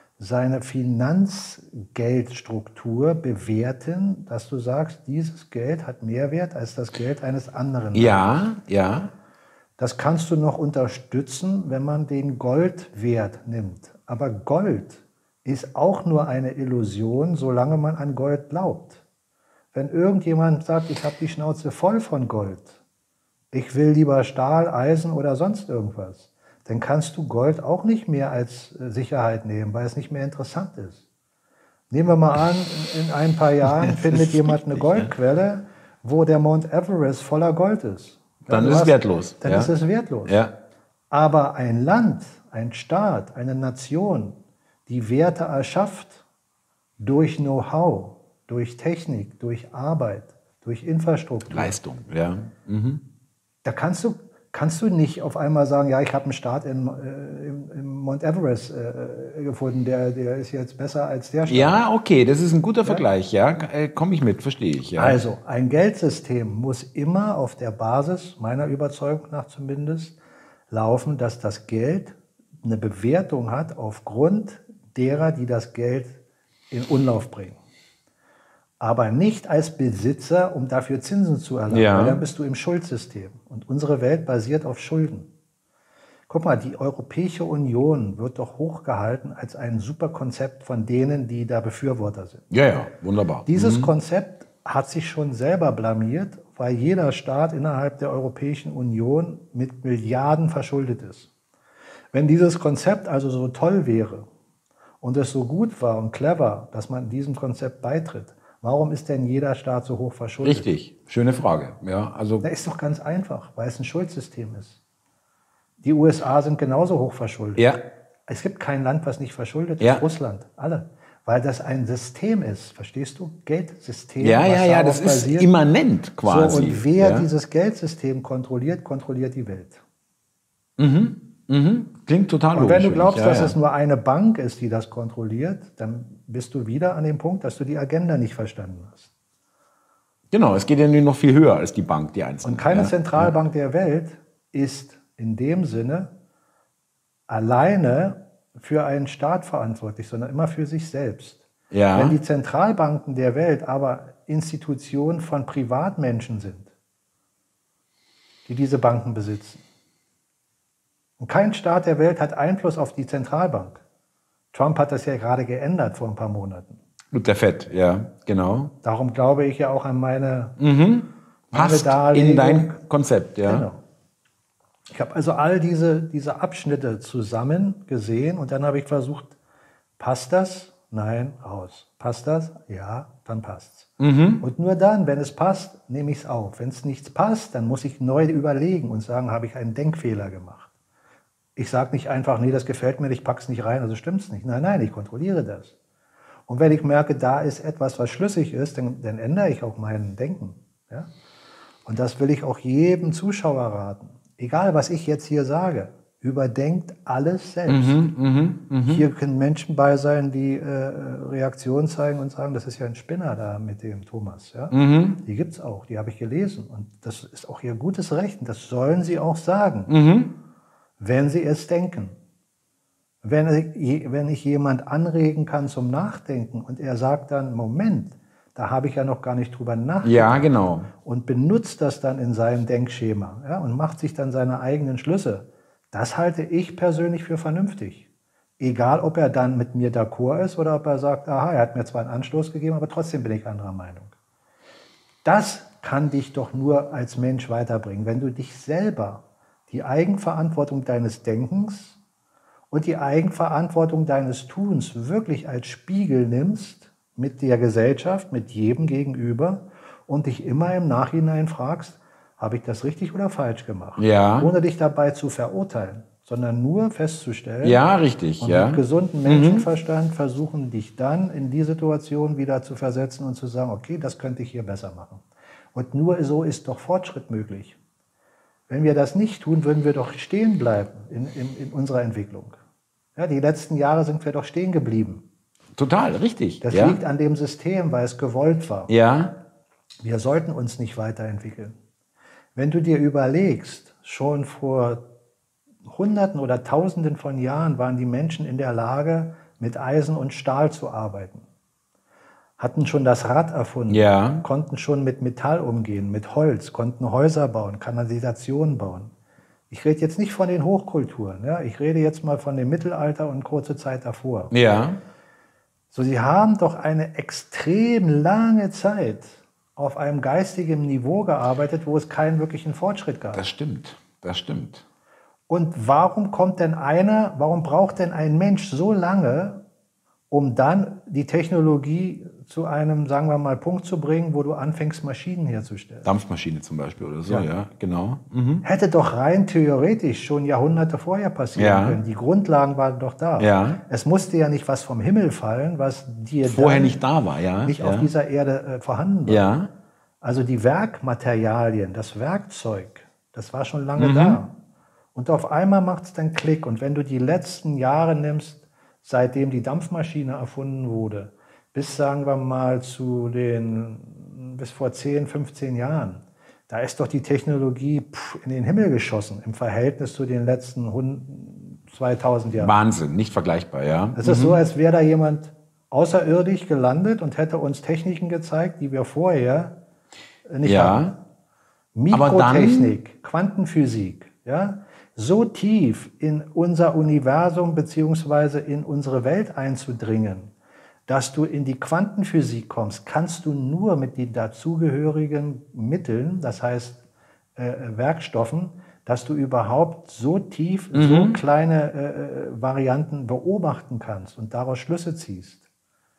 Finanzgeldstruktur bewerten, dass du sagst, dieses Geld hat mehr Wert als das Geld eines anderen. Ja. Das kannst du noch unterstützen, wenn man den Goldwert nimmt. Aber Gold ist auch nur eine Illusion, solange man an Gold glaubt. Wenn irgendjemand sagt, ich habe die Schnauze voll von Gold, ich will lieber Stahl, Eisen oder sonst irgendwas, dann kannst du Gold auch nicht mehr als Sicherheit nehmen, weil es nicht mehr interessant ist. Nehmen wir mal an, in ein paar Jahren findet jemand eine Goldquelle, wo der Mount Everest voller Gold ist. Dann ist es wertlos. Dann ist es wertlos. Ja. Aber ein Land, ein Staat, eine Nation, die Werte erschafft durch Know-how, durch Technik, durch Arbeit, durch Infrastruktur. Leistung, ja. Da kannst du nicht auf einmal sagen, ja, ich habe einen Staat im Mount Everest gefunden, der ist jetzt besser als der Staat. Ja, okay, das ist ein guter Vergleich, ja, komme ich mit, verstehe ich. Ja. Also, ein Geldsystem muss immer auf der Basis, meiner Überzeugung nach zumindest, laufen, dass das Geld eine Bewertung hat aufgrund derer, die das Geld in Umlauf bringen. Aber nicht als Besitzer, um dafür Zinsen zu erlangen, weil dann bist du im Schuldsystem. Und unsere Welt basiert auf Schulden. Guck mal, die Europäische Union wird doch hochgehalten als ein super Konzept von denen, die da Befürworter sind. Ja, wunderbar. Dieses Konzept hat sich schon selber blamiert, weil jeder Staat innerhalb der Europäischen Union mit Milliarden verschuldet ist. Wenn dieses Konzept also so toll wäre und es so gut war und clever, dass man diesem Konzept beitritt, warum ist denn jeder Staat so hoch verschuldet? Richtig, schöne Frage. Ja, also das ist doch ganz einfach, weil es ein Schuldsystem ist. Die USA sind genauso hoch verschuldet. Ja. Es gibt kein Land, was nicht verschuldet ist. Russland, alle. Weil das ein System ist, verstehst du? Geldsystem. Ja, das ist immanent quasi. So, und wer dieses Geldsystem kontrolliert, kontrolliert die Welt. Klingt total logisch. Und wenn du glaubst, dass es nur eine Bank ist, die das kontrolliert, dann bist du wieder an dem Punkt, dass du die Agenda nicht verstanden hast. Genau, es geht ja nur noch viel höher als die Bank, die einzelne. Und keine Zentralbank der Welt ist in dem Sinne alleine für einen Staat verantwortlich, sondern immer für sich selbst. Ja. Wenn die Zentralbanken der Welt aber Institutionen von Privatmenschen sind, die diese Banken besitzen, und kein Staat der Welt hat Einfluss auf die Zentralbank. Trump hat das ja gerade geändert vor ein paar Monaten. Mit der FED, ja, genau. Darum glaube ich ja auch an meine Passt Darlegung. in dein Konzept, ja. Genau. Ich habe also all diese Abschnitte zusammen gesehen und dann habe ich versucht, passt das? Nein, raus. Passt das? Ja, dann passt's. Und nur dann, wenn es passt, nehme ich es auf. Wenn es nichts passt, dann muss ich neu überlegen und sagen, habe ich einen Denkfehler gemacht. Ich sage nicht einfach, nee, das gefällt mir, ich packe es nicht rein, also stimmt es nicht. Nein, nein, ich kontrolliere das. Und wenn ich merke, da ist etwas, was schlüssig ist, dann ändere ich auch mein Denken. Ja? Und das will ich auch jedem Zuschauer raten. Egal, was ich jetzt hier sage, überdenkt alles selbst. Hier können Menschen bei sein, die Reaktionen zeigen und sagen, das ist ja ein Spinner da mit dem Thomas. Ja? Die gibt es auch, die habe ich gelesen. Und das ist auch ihr gutes Recht. Und das sollen sie auch sagen, wenn sie es denken. Wenn ich jemand anregen kann zum Nachdenken und er sagt dann, Moment, da habe ich ja noch gar nicht drüber nachgedacht. Ja, genau. Und benutzt das dann in seinem Denkschema, ja, und macht sich dann seine eigenen Schlüsse. Das halte ich persönlich für vernünftig. Egal, ob er dann mit mir d'accord ist oder ob er sagt, aha, er hat mir zwar einen Anstoß gegeben, aber trotzdem bin ich anderer Meinung. Das kann dich doch nur als Mensch weiterbringen, wenn du dich selber, die Eigenverantwortung deines Denkens und die Eigenverantwortung deines Tuns wirklich als Spiegel nimmst, mit der Gesellschaft, mit jedem gegenüber und dich immer im Nachhinein fragst, habe ich das richtig oder falsch gemacht? Ja. Ohne dich dabei zu verurteilen, sondern nur festzustellen. Ja, richtig. Und ja. mit gesundem Menschenverstand versuchen, dich dann in die Situation wieder zu versetzen und zu sagen, okay, das könnte ich hier besser machen. Und nur so ist doch Fortschritt möglich. Wenn wir das nicht tun, würden wir doch stehen bleiben in unserer Entwicklung. Ja, die letzten Jahre sind wir doch stehen geblieben. Total, richtig. Das liegt an dem System, weil es gewollt war. Ja. Wir sollten uns nicht weiterentwickeln. Wenn du dir überlegst, schon vor Hunderten oder Tausenden von Jahren waren die Menschen in der Lage, mit Eisen und Stahl zu arbeiten. Hatten schon das Rad erfunden, konnten schon mit Metall umgehen, mit Holz, konnten Häuser bauen, Kanalisationen bauen. Ich rede jetzt nicht von den Hochkulturen, ja? Ich rede jetzt mal von dem Mittelalter und kurze Zeit davor. Ja. So, sie haben doch eine extrem lange Zeit auf einem geistigen Niveau gearbeitet, wo es keinen wirklichen Fortschritt gab. Das stimmt, das stimmt. Und warum braucht denn ein Mensch so lange, um dann die Technologie zu einem, sagen wir mal, Punkt zu bringen, wo du anfängst, Maschinen herzustellen? Dampfmaschine zum Beispiel oder so, ja genau. Hätte doch rein theoretisch schon Jahrhunderte vorher passieren können. Die Grundlagen waren doch da. Ja. Es musste ja nicht was vom Himmel fallen, was dir vorher nicht da war, nicht auf dieser Erde vorhanden war. Ja. Also die Werkmaterialien, das Werkzeug, das war schon lange da. Und auf einmal macht es dann Klick. Und wenn du die letzten Jahre nimmst, seitdem die Dampfmaschine erfunden wurde, bis, sagen wir mal, bis vor 10, 15 Jahren, da ist doch die Technologie in den Himmel geschossen im Verhältnis zu den letzten 2000 Jahren. Wahnsinn, nicht vergleichbar, ja. Es ist so, als wäre da jemand außerirdisch gelandet und hätte uns Techniken gezeigt, die wir vorher nicht hatten. Mikrotechnik, Quantenphysik, ja, so tief in unser Universum bzw. in unsere Welt einzudringen, dass du in die Quantenphysik kommst, kannst du nur mit den dazugehörigen Mitteln, das heißt Werkstoffen, dass du überhaupt so tief, so kleine Varianten beobachten kannst und daraus Schlüsse ziehst.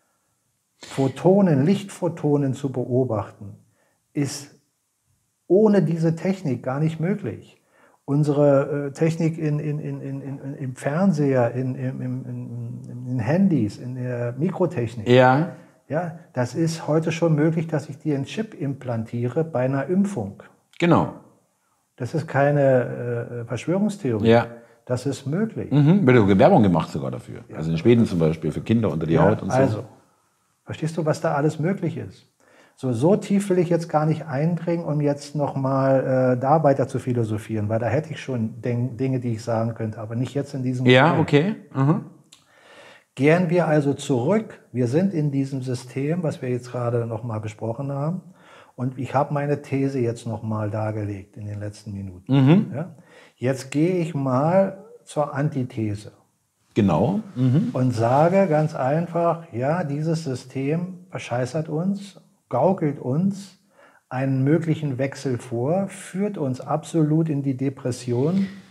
Lichtphotonen zu beobachten, ist ohne diese Technik gar nicht möglich. Unsere Technik im Fernseher, in Handys, in der Mikrotechnik, ja, das ist heute schon möglich, dass ich dir einen Chip implantiere bei einer Impfung. Genau. Das ist keine Verschwörungstheorie. Ja. Das ist möglich. Wird Werbung gemacht sogar dafür. Ja. Also in Schweden zum Beispiel für Kinder unter die Haut und so. Also, verstehst du, was da alles möglich ist? So tief will ich jetzt gar nicht eindringen, um jetzt nochmal da weiter zu philosophieren, weil da hätte ich schon Dinge, die ich sagen könnte, aber nicht jetzt in diesem Ja, okay. Gehen wir also zurück. Wir sind in diesem System, was wir jetzt gerade nochmal besprochen haben. Und ich habe meine These jetzt nochmal dargelegt in den letzten Minuten. Ja? Jetzt gehe ich mal zur Antithese. Genau. Und sage ganz einfach, ja, dieses System verscheißert uns, gaukelt uns einen möglichen Wechsel vor, führt uns absolut in die Depression,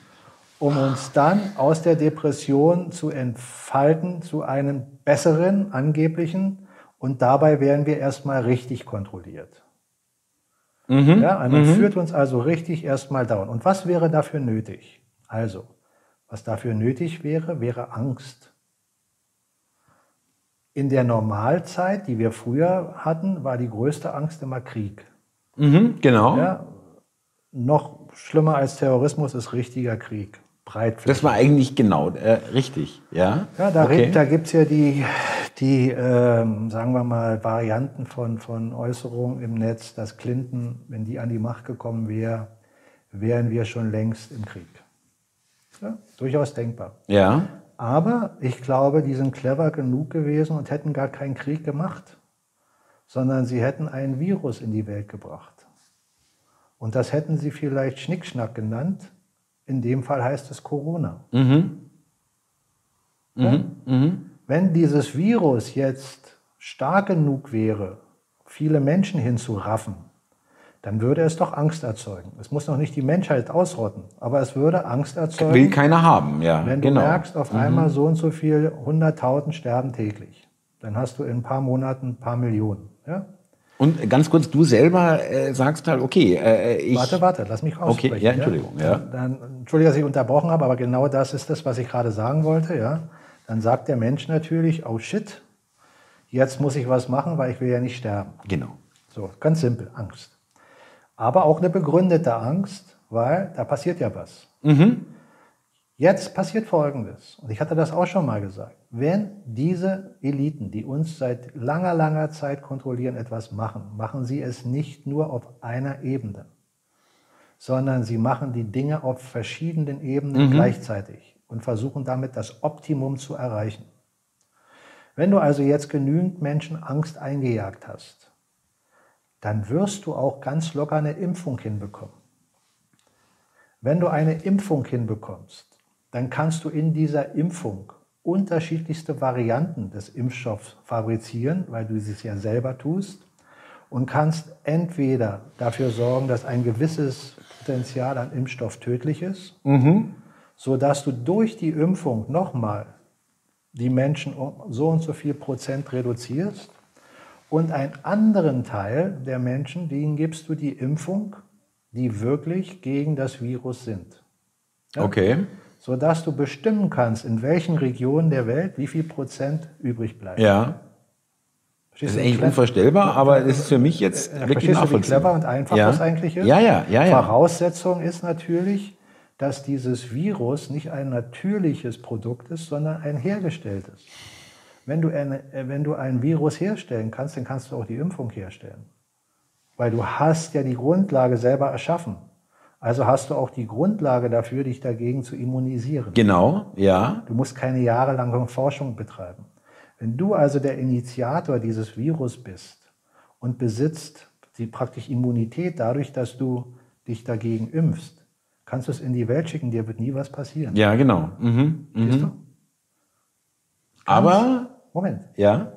um uns dann aus der Depression zu entfalten zu einem besseren, angeblichen. Und dabei werden wir erstmal richtig kontrolliert. Ja, man führt uns also richtig erstmal down. Und was wäre dafür nötig? Also, was dafür nötig wäre, wäre Angst. In der Normalzeit, die wir früher hatten, war die größte Angst immer Krieg. Genau. Ja, noch schlimmer als Terrorismus ist richtiger Krieg. Breitflächig. Das war eigentlich genau richtig, ja? Ja, da gibt es ja die sagen wir mal, Varianten von Äußerungen im Netz, dass Clinton, wenn die an die Macht gekommen wäre, wären wir schon längst im Krieg. Ja, durchaus denkbar. Ja. Aber ich glaube, die sind clever genug gewesen und hätten gar keinen Krieg gemacht, sondern sie hätten ein Virus in die Welt gebracht. Und das hätten sie vielleicht Schnickschnack genannt. In dem Fall heißt es Corona. Ja? Wenn dieses Virus jetzt stark genug wäre, viele Menschen hinzuraffen, dann würde es doch Angst erzeugen. Es muss noch nicht die Menschheit ausrotten, aber es würde Angst erzeugen. Will keiner haben, ja. Wenn du merkst, auf einmal so und so viel, 100.000 sterben täglich, dann hast du in ein paar Monaten ein paar Millionen. Ja? Und ganz kurz, du selber sagst halt, okay, ich... Warte, lass mich aussprechen. Okay, ja, Entschuldigung. Ja? Entschuldige, dass ich unterbrochen habe, aber genau das ist das, was ich gerade sagen wollte. Ja? Dann sagt der Mensch natürlich, oh shit, jetzt muss ich was machen, weil ich will ja nicht sterben. Genau. So, ganz simpel, Angst. Aber auch eine begründete Angst, weil da passiert ja was. Jetzt passiert Folgendes, und ich hatte das auch schon mal gesagt. Wenn diese Eliten, die uns seit langer, langer Zeit kontrollieren, etwas machen, machen sie es nicht nur auf einer Ebene, sondern sie machen die Dinge auf verschiedenen Ebenen gleichzeitig und versuchen damit das Optimum zu erreichen. Wenn du also jetzt genügend Menschen Angst eingejagt hast, dann wirst du auch ganz locker eine Impfung hinbekommen. Wenn du eine Impfung hinbekommst, dann kannst du in dieser Impfung unterschiedlichste Varianten des Impfstoffs fabrizieren, weil du es ja selber tust, und kannst entweder dafür sorgen, dass ein gewisses Potenzial an Impfstoff tödlich ist, sodass du durch die Impfung nochmal die Menschen um so und so viel Prozent reduzierst, und einen anderen Teil der Menschen, denen gibst du die Impfung, die wirklich gegen das Virus sind. Ja? Okay. Sodass du bestimmen kannst, in welchen Regionen der Welt wie viel Prozent übrig bleibt. Ja. Das ist eigentlich unvorstellbar, aber es ist für mich jetzt wirklich nachvollziehbar. Verstehst du, wie clever und einfach das eigentlich ist? Ja. Voraussetzung ist natürlich, dass dieses Virus nicht ein natürliches Produkt ist, sondern ein hergestelltes. Wenn du ein Virus herstellen kannst, dann kannst du auch die Impfung herstellen. Weil du hast ja die Grundlage selber erschaffen. Also hast du auch die Grundlage dafür, dich dagegen zu immunisieren. Genau, ja. Du musst keine jahrelange Forschung betreiben. Wenn du also der Initiator dieses Virus bist und besitzt die praktisch Immunität dadurch, dass du dich dagegen impfst, kannst du es in die Welt schicken, dir wird nie was passieren. Ja, genau. Siehst du? Aber... Moment. Ja.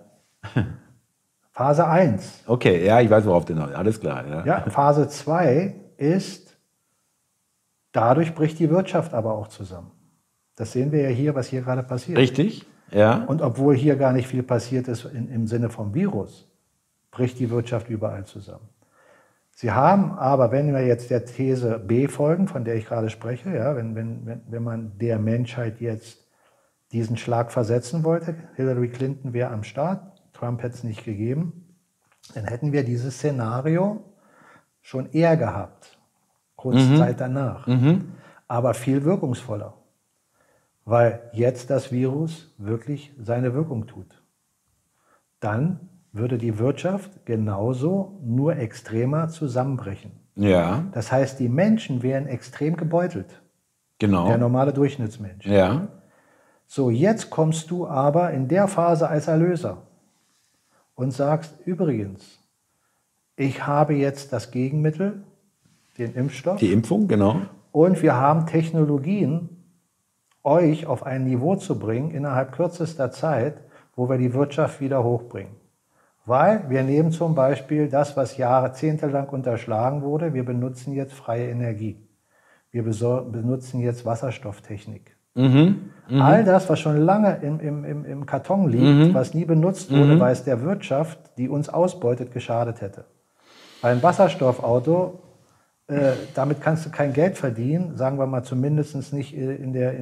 Phase 1. Okay, ja, ich weiß, worauf du noch. Alles klar. Ja, Phase 2 ist, dadurch bricht die Wirtschaft aber auch zusammen. Das sehen wir ja hier, was hier gerade passiert. Richtig, ja. Und obwohl hier gar nicht viel passiert ist im Sinne vom Virus, bricht die Wirtschaft überall zusammen. Sie haben aber, wenn wir jetzt der These B folgen, von der ich gerade spreche, ja, wenn man der Menschheit jetzt diesen Schlag versetzen wollte, Hillary Clinton wäre am Start, Trump hätte es nicht gegeben, dann hätten wir dieses Szenario schon eher gehabt, kurze Zeit danach, aber viel wirkungsvoller, weil jetzt das Virus wirklich seine Wirkung tut. Dann würde die Wirtschaft genauso, nur extremer zusammenbrechen. Ja. Das heißt, die Menschen wären extrem gebeutelt. Genau. Der normale Durchschnittsmensch. Ja. So, jetzt kommst du aber in der Phase als Erlöser und sagst, übrigens, ich habe jetzt das Gegenmittel, den Impfstoff. Die Impfung, genau. Und wir haben Technologien, euch auf ein Niveau zu bringen, innerhalb kürzester Zeit, wo wir die Wirtschaft wieder hochbringen. Weil wir nehmen zum Beispiel das, was jahrzehntelang unterschlagen wurde, wir benutzen jetzt freie Energie. wir benutzen jetzt Wasserstofftechnik. All das, was schon lange im Karton liegt, was nie benutzt wurde, weil es der Wirtschaft, die uns ausbeutet, geschadet hätte. Weil ein Wasserstoffauto, damit kannst du kein Geld verdienen, sagen wir mal zumindest nicht in der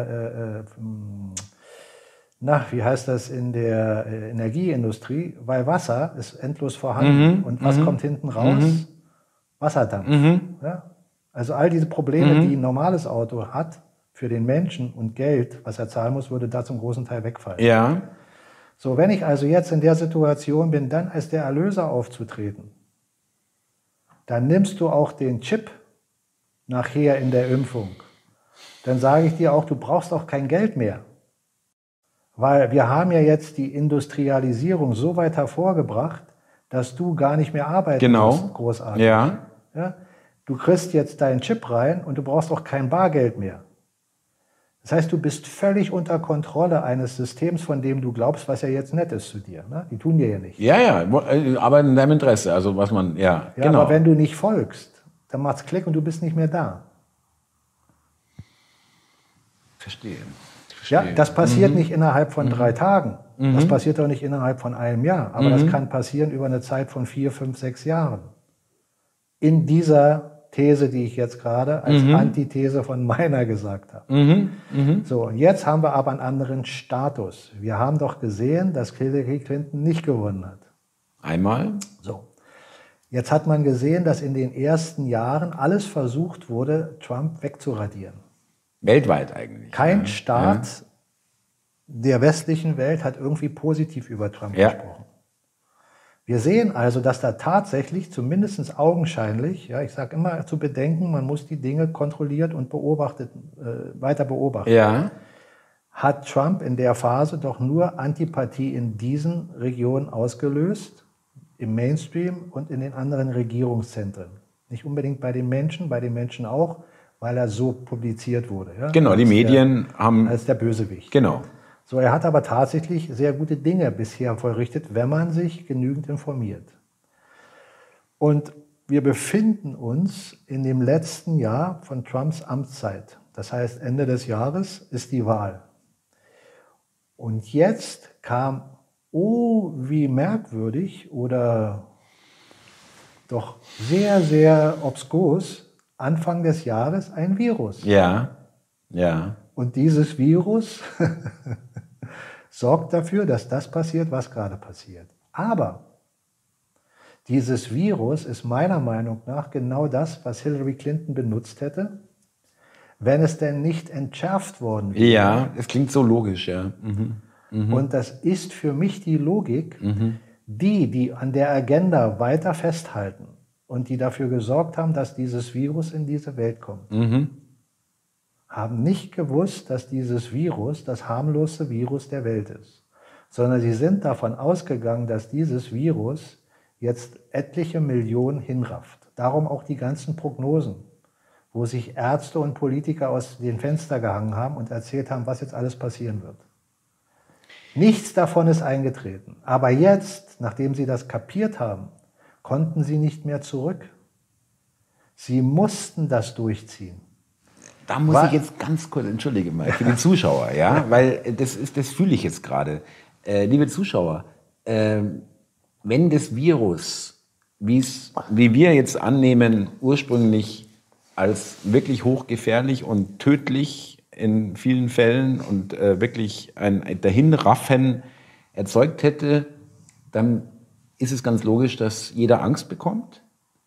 Energieindustrie, weil Wasser ist endlos vorhanden. Und was kommt hinten raus? Wasserdampf. Ja? Also all diese Probleme, die ein normales Auto hat, für den Menschen und Geld, was er zahlen muss, würde da zum großen Teil wegfallen. Ja. So, wenn ich also jetzt in der Situation bin, dann als der Erlöser aufzutreten, dann nimmst du auch den Chip nachher in der Impfung. Dann sage ich dir auch, du brauchst auch kein Geld mehr. Weil wir haben ja jetzt die Industrialisierung so weit hervorgebracht, dass du gar nicht mehr arbeiten musst, großartig. Ja. Ja? Du kriegst jetzt deinen Chip rein und du brauchst auch kein Bargeld mehr. Das heißt, du bist völlig unter Kontrolle eines Systems, von dem du glaubst, was ja jetzt nett ist zu dir. Ne? Die tun dir ja nichts. Ja, aber in deinem Interesse, also was man, genau. Aber wenn du nicht folgst, dann macht's Klick und du bist nicht mehr da. Verstehe. Ja, das passiert nicht innerhalb von 3 Tagen. Das passiert auch nicht innerhalb von einem Jahr. Aber das kann passieren über eine Zeit von 4, 5, 6 Jahren. In dieser These, die ich jetzt gerade als Antithese von meiner gesagt habe. So, und jetzt haben wir aber einen anderen Status. Wir haben doch gesehen, dass Hillary Clinton nicht gewonnen hat. Einmal. So. Jetzt hat man gesehen, dass in den ersten Jahren alles versucht wurde, Trump wegzuradieren. Weltweit eigentlich. Kein Staat der westlichen Welt hat irgendwie positiv über Trump gesprochen. Wir sehen also, dass da tatsächlich, zumindest augenscheinlich, ich sage immer zu bedenken, man muss die Dinge kontrolliert und weiter beobachten, hat Trump in der Phase doch nur Antipathie in diesen Regionen ausgelöst, im Mainstream und in den anderen Regierungszentren. Nicht unbedingt bei den Menschen auch, weil er so publiziert wurde. Ja? Genau, die Medien haben... Als der Bösewicht. Genau. So, er hat aber tatsächlich sehr gute Dinge bisher vollrichtet, wenn man sich genügend informiert. Und wir befinden uns in dem letzten Jahr von Trumps Amtszeit. Das heißt, Ende des Jahres ist die Wahl. Und jetzt kam, wie merkwürdig oder doch sehr, sehr obskurs, Anfang des Jahres ein Virus. Ja. Und dieses Virus sorgt dafür, dass das passiert, was gerade passiert. Aber dieses Virus ist meiner Meinung nach genau das, was Hillary Clinton benutzt hätte, wenn es denn nicht entschärft worden wäre. Ja, es klingt so logisch, ja. Und das ist für mich die Logik, die an der Agenda weiter festhalten und die dafür gesorgt haben, dass dieses Virus in diese Welt kommt. Haben nicht gewusst, dass dieses Virus das harmloseste Virus der Welt ist, sondern sie sind davon ausgegangen, dass dieses Virus jetzt etliche Millionen hinrafft. Darum auch die ganzen Prognosen, wo sich Ärzte und Politiker aus den Fenstern gehangen haben und erzählt haben, was jetzt alles passieren wird. Nichts davon ist eingetreten. Aber jetzt, nachdem sie das kapiert haben, konnten sie nicht mehr zurück. Sie mussten das durchziehen. Da muss ich jetzt ganz kurz, entschuldige mal, für die Zuschauer, weil das fühle ich jetzt gerade. Liebe Zuschauer, wenn das Virus, wie wir jetzt annehmen, ursprünglich als wirklich hochgefährlich und tödlich in vielen Fällen und wirklich ein Dahinraffen erzeugt hätte, dann ist es ganz logisch, dass jeder Angst bekommt.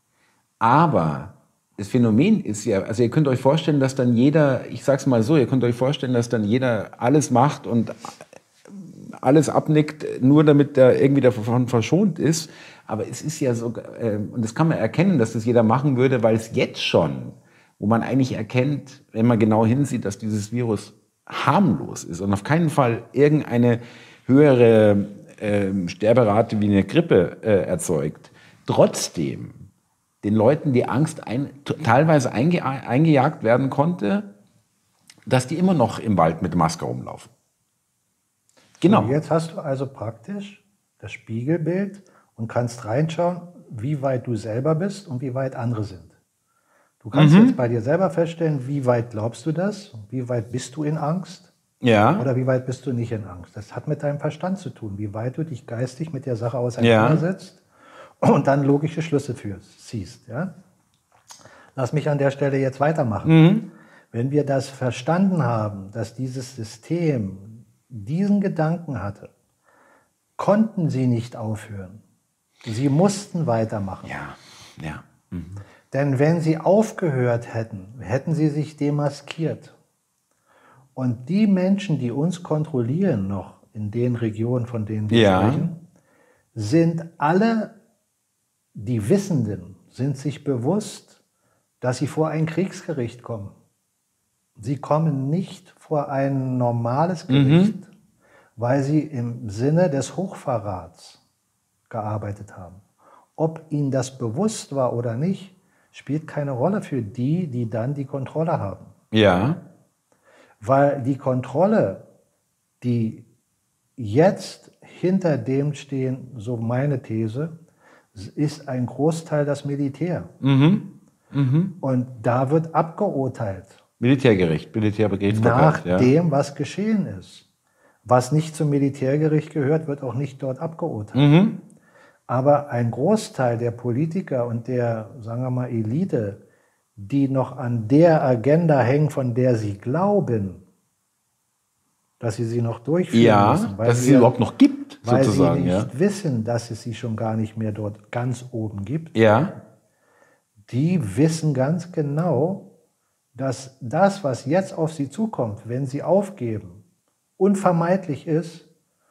Aber das Phänomen ist ja, also ihr könnt euch vorstellen, dass dann jeder, ich sag's mal so, ihr könnt euch vorstellen, dass dann jeder alles macht und alles abnickt, nur damit er irgendwie davon verschont ist. Aber es ist ja so, und das kann man erkennen, dass das jeder machen würde, weil es jetzt schon, wo man eigentlich erkennt, wenn man genau hinsieht, dass dieses Virus harmlos ist und auf keinen Fall irgendeine höhere Sterberate wie eine Grippe erzeugt, trotzdem den Leuten die Angst teilweise eingejagt werden konnte, dass die immer noch im Wald mit Maske rumlaufen. Genau. Und jetzt hast du also praktisch das Spiegelbild und kannst reinschauen, wie weit du selber bist und wie weit andere sind. Du kannst jetzt bei dir selber feststellen, wie weit glaubst du das? Wie weit bist du in Angst? Ja. Oder wie weit bist du nicht in Angst? Das hat mit deinem Verstand zu tun, wie weit du dich geistig mit der Sache auseinandersetzt und dann logische Schlüsse ziehst. Ja? Lass mich an der Stelle jetzt weitermachen. Wenn wir das verstanden haben, dass dieses System diesen Gedanken hatte, konnten sie nicht aufhören. Sie mussten weitermachen. Ja. Denn wenn sie aufgehört hätten, hätten sie sich demaskiert. Und die Menschen, die uns kontrollieren noch in den Regionen, von denen wir sprechen, sind alle, die Wissenden, sind sich bewusst, dass sie vor ein Kriegsgericht kommen. Sie kommen nicht vor ein normales Gericht, weil sie im Sinne des Hochverrats gearbeitet haben. Ob ihnen das bewusst war oder nicht, spielt keine Rolle für die, die dann die Kontrolle haben. Ja. Weil die Kontrolle, die jetzt hinter dem stehen, so meine These, ist ein Großteil das Militär. Und da wird abgeurteilt. Militärgericht, nach dem, was geschehen ist. Was nicht zum Militärgericht gehört, wird auch nicht dort abgeurteilt. Aber ein Großteil der Politiker und der, sagen wir mal, Elite, die noch an der Agenda hängen, von der sie glauben, dass sie noch durchführen müssen. Weil dass es sie überhaupt noch gibt, weil sozusagen. Weil sie nicht wissen, dass es sie schon gar nicht mehr dort ganz oben gibt. Ja. Die wissen ganz genau, dass das, was jetzt auf sie zukommt, wenn sie aufgeben, unvermeidlich ist,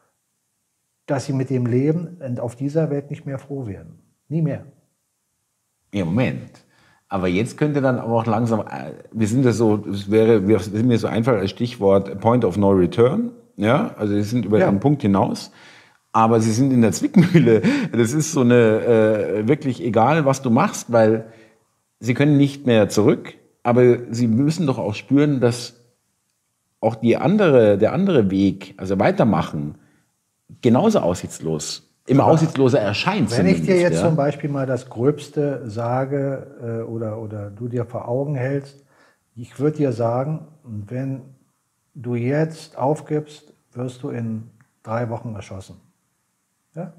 dass sie mit dem Leben und auf dieser Welt nicht mehr froh werden. Nie mehr. Ja, Moment. Aber jetzt könnte dann auch langsam, wir sind mir so einfach als Stichwort Point of No Return. Ja, also sie sind über den Punkt hinaus. Aber sie sind in der Zwickmühle. Das ist so eine, wirklich egal, was du machst, weil sie können nicht mehr zurück. Aber sie müssen doch auch spüren, dass auch der andere Weg, also weitermachen, genauso aussichtslos, immer aussichtsloser erscheint. Wenn ich dir jetzt zum Beispiel mal das Gröbste sage oder du dir vor Augen hältst, ich würde dir sagen, wenn du jetzt aufgibst, wirst du in 3 Wochen erschossen. Ja?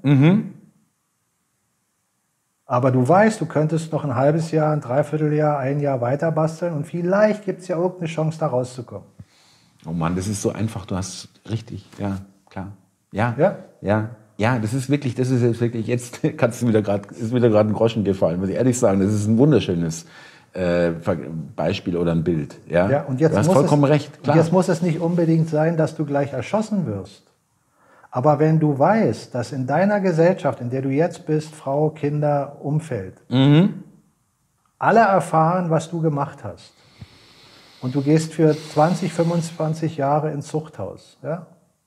Aber du weißt, du könntest noch ein halbes Jahr, ein Dreivierteljahr, ein Jahr weiter basteln und vielleicht gibt es ja irgendeine Chance, da rauszukommen. Oh Mann, das ist so einfach, du hast richtig, ja, klar. Ja, das ist jetzt wirklich, jetzt ist mir gerade ein Groschen gefallen, muss ich ehrlich sagen, das ist ein wunderschönes Beispiel oder ein Bild. Ja, und jetzt du hast vollkommen recht, klar. Jetzt muss es nicht unbedingt sein, dass du gleich erschossen wirst. Aber wenn du weißt, dass in deiner Gesellschaft, in der du jetzt bist, Frau, Kinder, Umfeld, alle erfahren, was du gemacht hast, und du gehst für 20, 25 Jahre ins Zuchthaus, ja?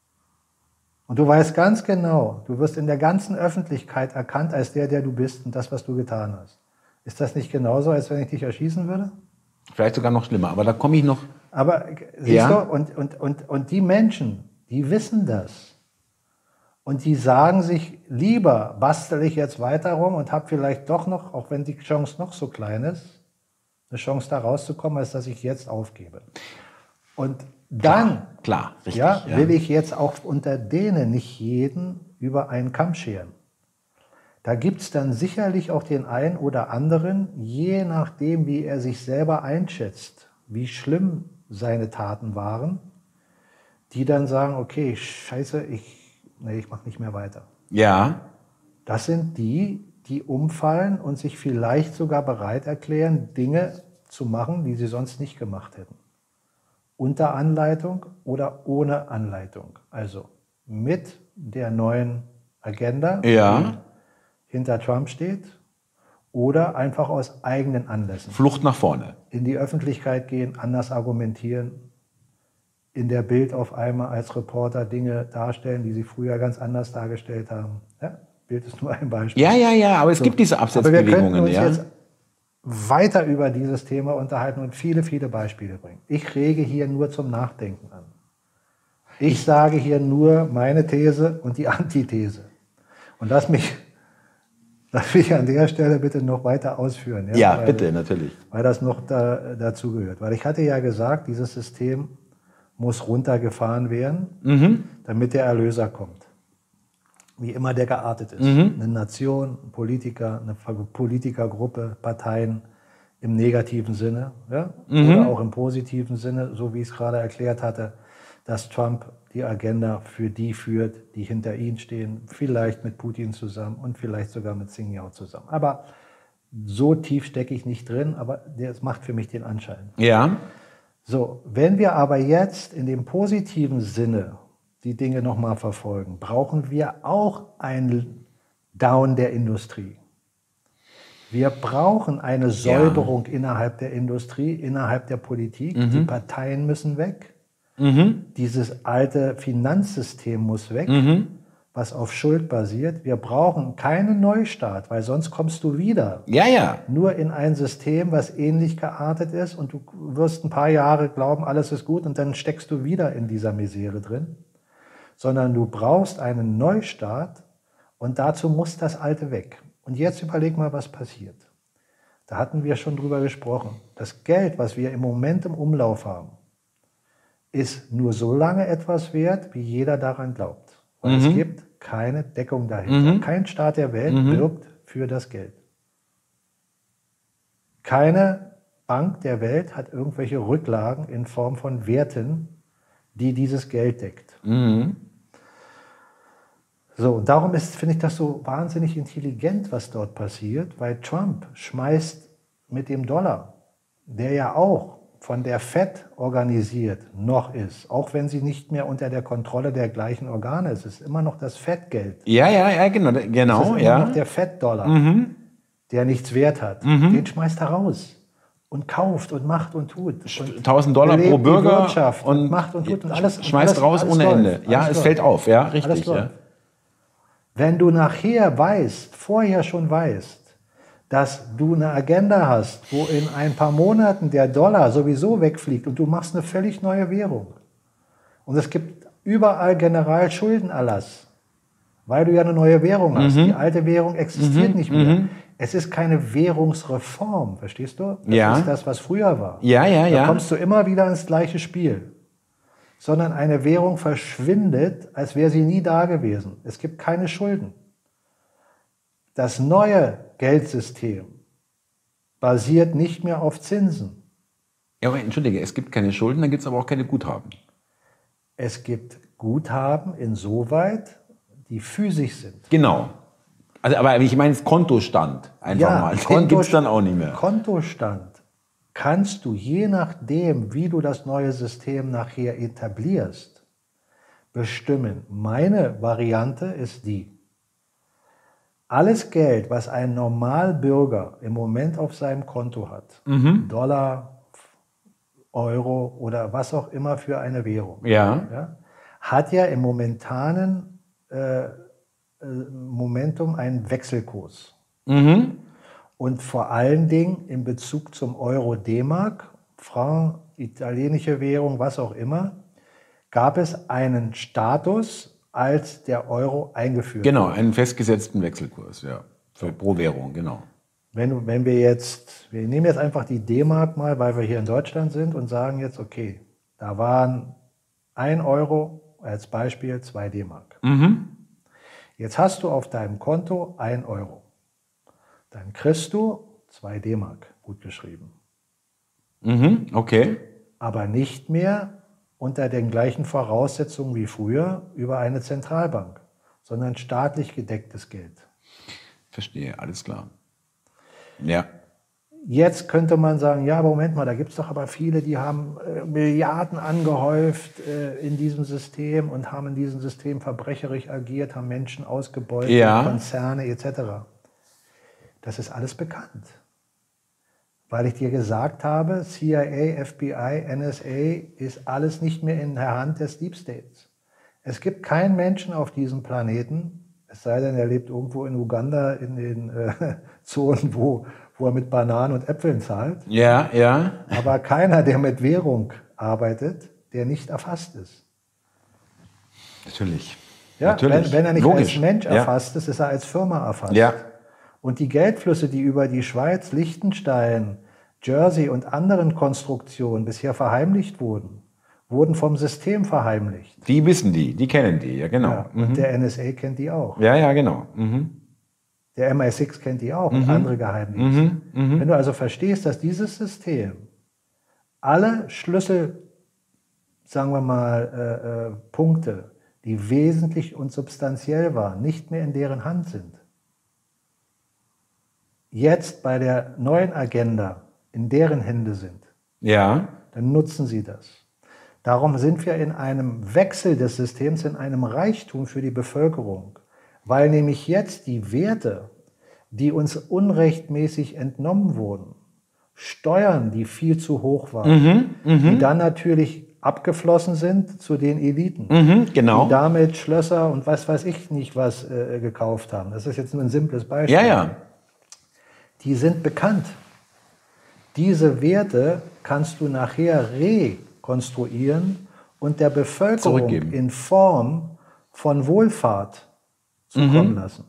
Und du weißt ganz genau, du wirst in der ganzen Öffentlichkeit erkannt als der du bist und das, was du getan hast. Ist das nicht genauso, als wenn ich dich erschießen würde? Vielleicht sogar noch schlimmer, aber da komme ich noch. Aber siehst du, und die Menschen, die wissen das. Und die sagen sich, lieber bastel ich jetzt weiter rum und habe vielleicht doch noch, auch wenn die Chance noch so klein ist, eine Chance da rauszukommen, als dass ich jetzt aufgebe. Und dann klar, richtig, will ich jetzt auch unter denen nicht jeden über einen Kamm scheren. Da gibt es dann sicherlich auch den einen oder anderen, je nachdem, wie er sich selber einschätzt, wie schlimm seine Taten waren, die dann sagen, okay, scheiße, ich mache nicht mehr weiter. Ja. Das sind die umfallen und sich vielleicht sogar bereit erklären, Dinge zu machen, die sie sonst nicht gemacht hätten. Unter Anleitung oder ohne Anleitung. Also mit der neuen Agenda, die hinter Trump steht, oder einfach aus eigenen Anlässen. Flucht nach vorne. In die Öffentlichkeit gehen, anders argumentieren, in der Bild auf einmal als Reporter Dinge darstellen, die sie früher ganz anders dargestellt haben. Ja? Bild ist nur ein Beispiel. Ja, aber es gibt diese Absetzbewegungen. Aber wir könnten uns jetzt weiter über dieses Thema unterhalten und viele, viele Beispiele bringen. Ich rege hier nur zum Nachdenken an. Ich sage hier nur meine These und die Antithese. Und lass mich darf ich an der Stelle bitte noch weiter ausführen? Ja, bitte, natürlich. Weil das noch dazu gehört. Weil ich hatte ja gesagt, dieses System muss runtergefahren werden, damit der Erlöser kommt. Wie immer der geartet ist. Eine Nation, ein Politiker, eine Politikergruppe, Parteien im negativen Sinne, ja? Oder auch im positiven Sinne, so wie ich es gerade erklärt hatte, dass Trump die Agenda für die führt, die hinter ihm stehen, vielleicht mit Putin zusammen und vielleicht sogar mit Xi Jinping zusammen. Aber so tief stecke ich nicht drin, aber das macht für mich den Anschein. Ja. So, wenn wir aber jetzt in dem positiven Sinne die Dinge nochmal verfolgen, brauchen wir auch ein Down der Industrie. Wir brauchen eine Säuberung innerhalb der Industrie, innerhalb der Politik. Die Parteien müssen weg. Dieses alte Finanzsystem muss weg, was auf Schuld basiert. Wir brauchen keinen Neustart, weil sonst kommst du wieder nur in ein System, was ähnlich geartet ist und du wirst ein paar Jahre glauben, alles ist gut und dann steckst du wieder in dieser Misere drin. Sondern du brauchst einen Neustart und dazu muss das Alte weg. Und jetzt überleg mal, was passiert. Da hatten wir schon drüber gesprochen. Das Geld, was wir im Moment im Umlauf haben, ist nur so lange etwas wert, wie jeder daran glaubt. Weil es gibt keine Deckung dahinter. Kein Staat der Welt wirbt für das Geld. Keine Bank der Welt hat irgendwelche Rücklagen in Form von Werten, die dieses Geld deckt. So, und darum finde ich das so wahnsinnig intelligent, was dort passiert, weil Trump schmeißt mit dem Dollar, der ja auch von der Fed organisiert noch ist, auch wenn sie nicht mehr unter der Kontrolle der gleichen Organe ist. Es ist immer noch das Fed-Geld. Ja, genau. Es ist immer noch der Fed-Dollar, der nichts wert hat. Den schmeißt er raus und kauft und macht und tut. Und $1.000 pro Bürger und macht und tut und alles. Schmeißt raus ohne Ende. Ja, es fällt auf. Ja, richtig. Ja. Wenn du nachher vorher schon weißt, dass du eine Agenda hast, wo in ein paar Monaten der Dollar sowieso wegfliegt und du machst eine völlig neue Währung. Und es gibt überall Generalschuldenerlass, weil du ja eine neue Währung hast. Die alte Währung existiert nicht mehr. Es ist keine Währungsreform, verstehst du? Das ist das, was früher war. Da kommst du immer wieder ins gleiche Spiel. Sondern eine Währung verschwindet, als wäre sie nie da gewesen. Es gibt keine Schulden. Das neue Geldsystem basiert nicht mehr auf Zinsen. Ja, aber entschuldige, es gibt keine Schulden, dann gibt es aber auch keine Guthaben. Es gibt Guthaben insoweit, die physisch sind. Genau. Also, aber ich meine, das Kontostand einfach mal. Den gibt es dann auch nicht mehr. Kontostand kannst du, je nachdem, wie du das neue System nachher etablierst, bestimmen. Meine Variante ist die: Alles Geld, was ein Normalbürger im Moment auf seinem Konto hat, Dollar, Euro oder was auch immer für eine Währung, hat ja im momentanen Momentum einen Wechselkurs. Und vor allen Dingen in Bezug zum Euro, D-Mark, Franc, italienische Währung, was auch immer, gab es einen Status, als der Euro eingeführt wurde. Genau, einen festgesetzten Wechselkurs, pro Währung, genau. Wenn wir nehmen jetzt einfach die D-Mark mal, weil wir hier in Deutschland sind und sagen jetzt, okay, da waren 1 Euro als Beispiel 2 D-Mark. Jetzt hast du auf deinem Konto 1 Euro. Dann kriegst du 2 D-Mark, gut geschrieben. Okay. Aber nicht mehr unter den gleichen Voraussetzungen wie früher über eine Zentralbank, sondern staatlich gedecktes Geld. Verstehe, alles klar. Ja. Jetzt könnte man sagen, ja, aber Moment mal, da gibt es doch aber viele, die haben Milliarden angehäuft in diesem System und haben in diesem System verbrecherisch agiert, haben Menschen ausgebeutet, Konzerne etc. Das ist alles bekannt. Weil ich dir gesagt habe, CIA, FBI, NSA ist alles nicht mehr in der Hand des Deep States. Es gibt keinen Menschen auf diesem Planeten, es sei denn, er lebt irgendwo in Uganda in den Zonen, wo er mit Bananen und Äpfeln zahlt. Aber keiner, der mit Währung arbeitet, der nicht erfasst ist. Natürlich. Ja, Natürlich. Wenn er nicht Logisch. als Mensch erfasst ist, ist er als Firma erfasst. Ja. Und die Geldflüsse, die über die Schweiz, Liechtenstein, Jersey und anderen Konstruktionen bisher verheimlicht wurden, wurden vom System verheimlicht. Die wissen die kennen die, ja genau. Ja, und der NSA kennt die auch. Ja, genau. Mhm. Der MI6 kennt die auch und andere Geheimdienste. Wenn du also verstehst, dass dieses System alle Schlüssel, sagen wir mal, Punkte, die wesentlich und substanziell waren, nicht mehr in deren Hand sind, jetzt bei der neuen Agenda in deren Hände sind, ja, dann nutzen sie das. Darum sind wir in einem Wechsel des Systems, in einem Reichtum für die Bevölkerung, weil nämlich jetzt die Werte, die uns unrechtmäßig entnommen wurden, Steuern, die viel zu hoch waren, die dann natürlich abgeflossen sind zu den Eliten, genau. die damit Schlösser und was weiß ich nicht was gekauft haben. Das ist jetzt nur ein simples Beispiel. Ja. Die sind bekannt. Diese Werte kannst du nachher rekonstruieren und der Bevölkerung zurückgeben. in Form von Wohlfahrt zukommen lassen.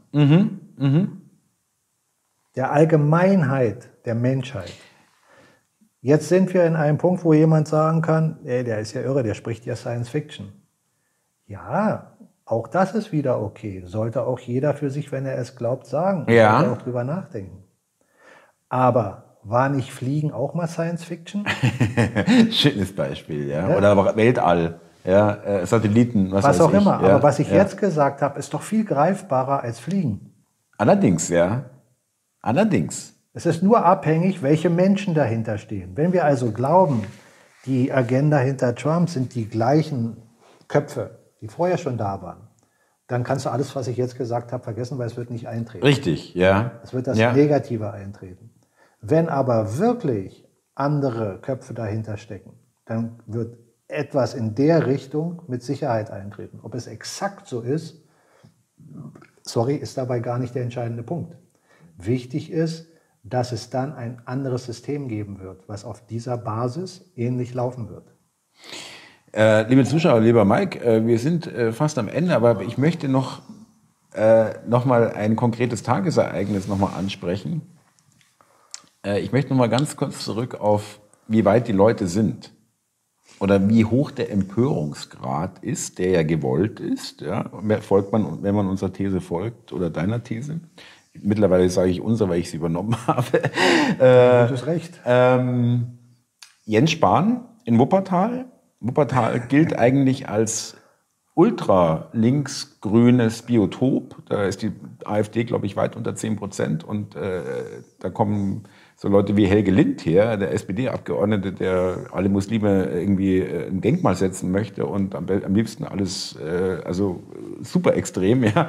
Der Allgemeinheit der Menschheit. Jetzt sind wir in einem Punkt, wo jemand sagen kann, ey, der ist ja irre, der spricht ja Science Fiction. Ja, auch das ist wieder okay. Sollte auch jeder für sich, wenn er es glaubt, sagen. Ja. Sollte auch drüber nachdenken. Aber war nicht Fliegen auch mal Science Fiction? Schönes Beispiel, ja. Oder Weltall, ja, Satelliten, was auch immer. Ja. Aber was ich jetzt gesagt habe, ist doch viel greifbarer als Fliegen. Allerdings, ja. Allerdings. Es ist nur abhängig, welche Menschen dahinter stehen. Wenn wir also glauben, die Agenda hinter Trump sind die gleichen Köpfe, die vorher schon da waren, dann kannst du alles, was ich jetzt gesagt habe, vergessen, weil es wird nicht eintreten. Richtig, ja. Es wird das Negative eintreten. Wenn aber wirklich andere Köpfe dahinter stecken, dann wird etwas in der Richtung mit Sicherheit eintreten. Ob es exakt so ist, ist dabei gar nicht der entscheidende Punkt. Wichtig ist, dass es dann ein anderes System geben wird, was auf dieser Basis ähnlich laufen wird. Liebe Zuschauer, lieber Mike, wir sind fast am Ende, aber ich möchte noch mal ein konkretes Tagesereignis noch mal ansprechen. Ich möchte noch mal ganz kurz zurück auf, wie weit die Leute sind oder wie hoch der Empörungsgrad ist, der ja gewollt ist. Ja? Folgt man, wenn man unserer These folgt oder deiner These. Mittlerweile sage ich unser, weil ich sie übernommen habe. Du hast recht. Jens Spahn in Wuppertal. Wuppertal gilt eigentlich als ultra-links-grünes Biotop. Da ist die AfD, glaube ich, weit unter 10%. Und da kommen so Leute wie Helge Lind her, der SPD-Abgeordnete, der alle Muslime irgendwie ein Denkmal setzen möchte und am liebsten alles, also super extrem, ja.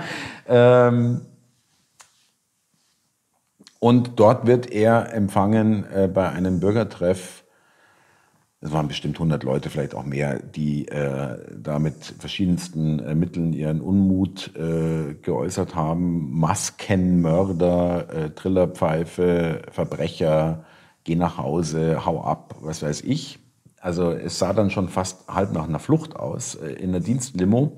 Und dort wird er empfangen bei einem Bürgertreff. Es waren bestimmt 100 Leute, vielleicht auch mehr, die da mit verschiedensten Mitteln ihren Unmut geäußert haben. Maskenmörder, Trillerpfeife, Verbrecher, geh nach Hause, hau ab, was weiß ich. Also es sah dann schon fast halb nach einer Flucht aus in der Dienstlimo.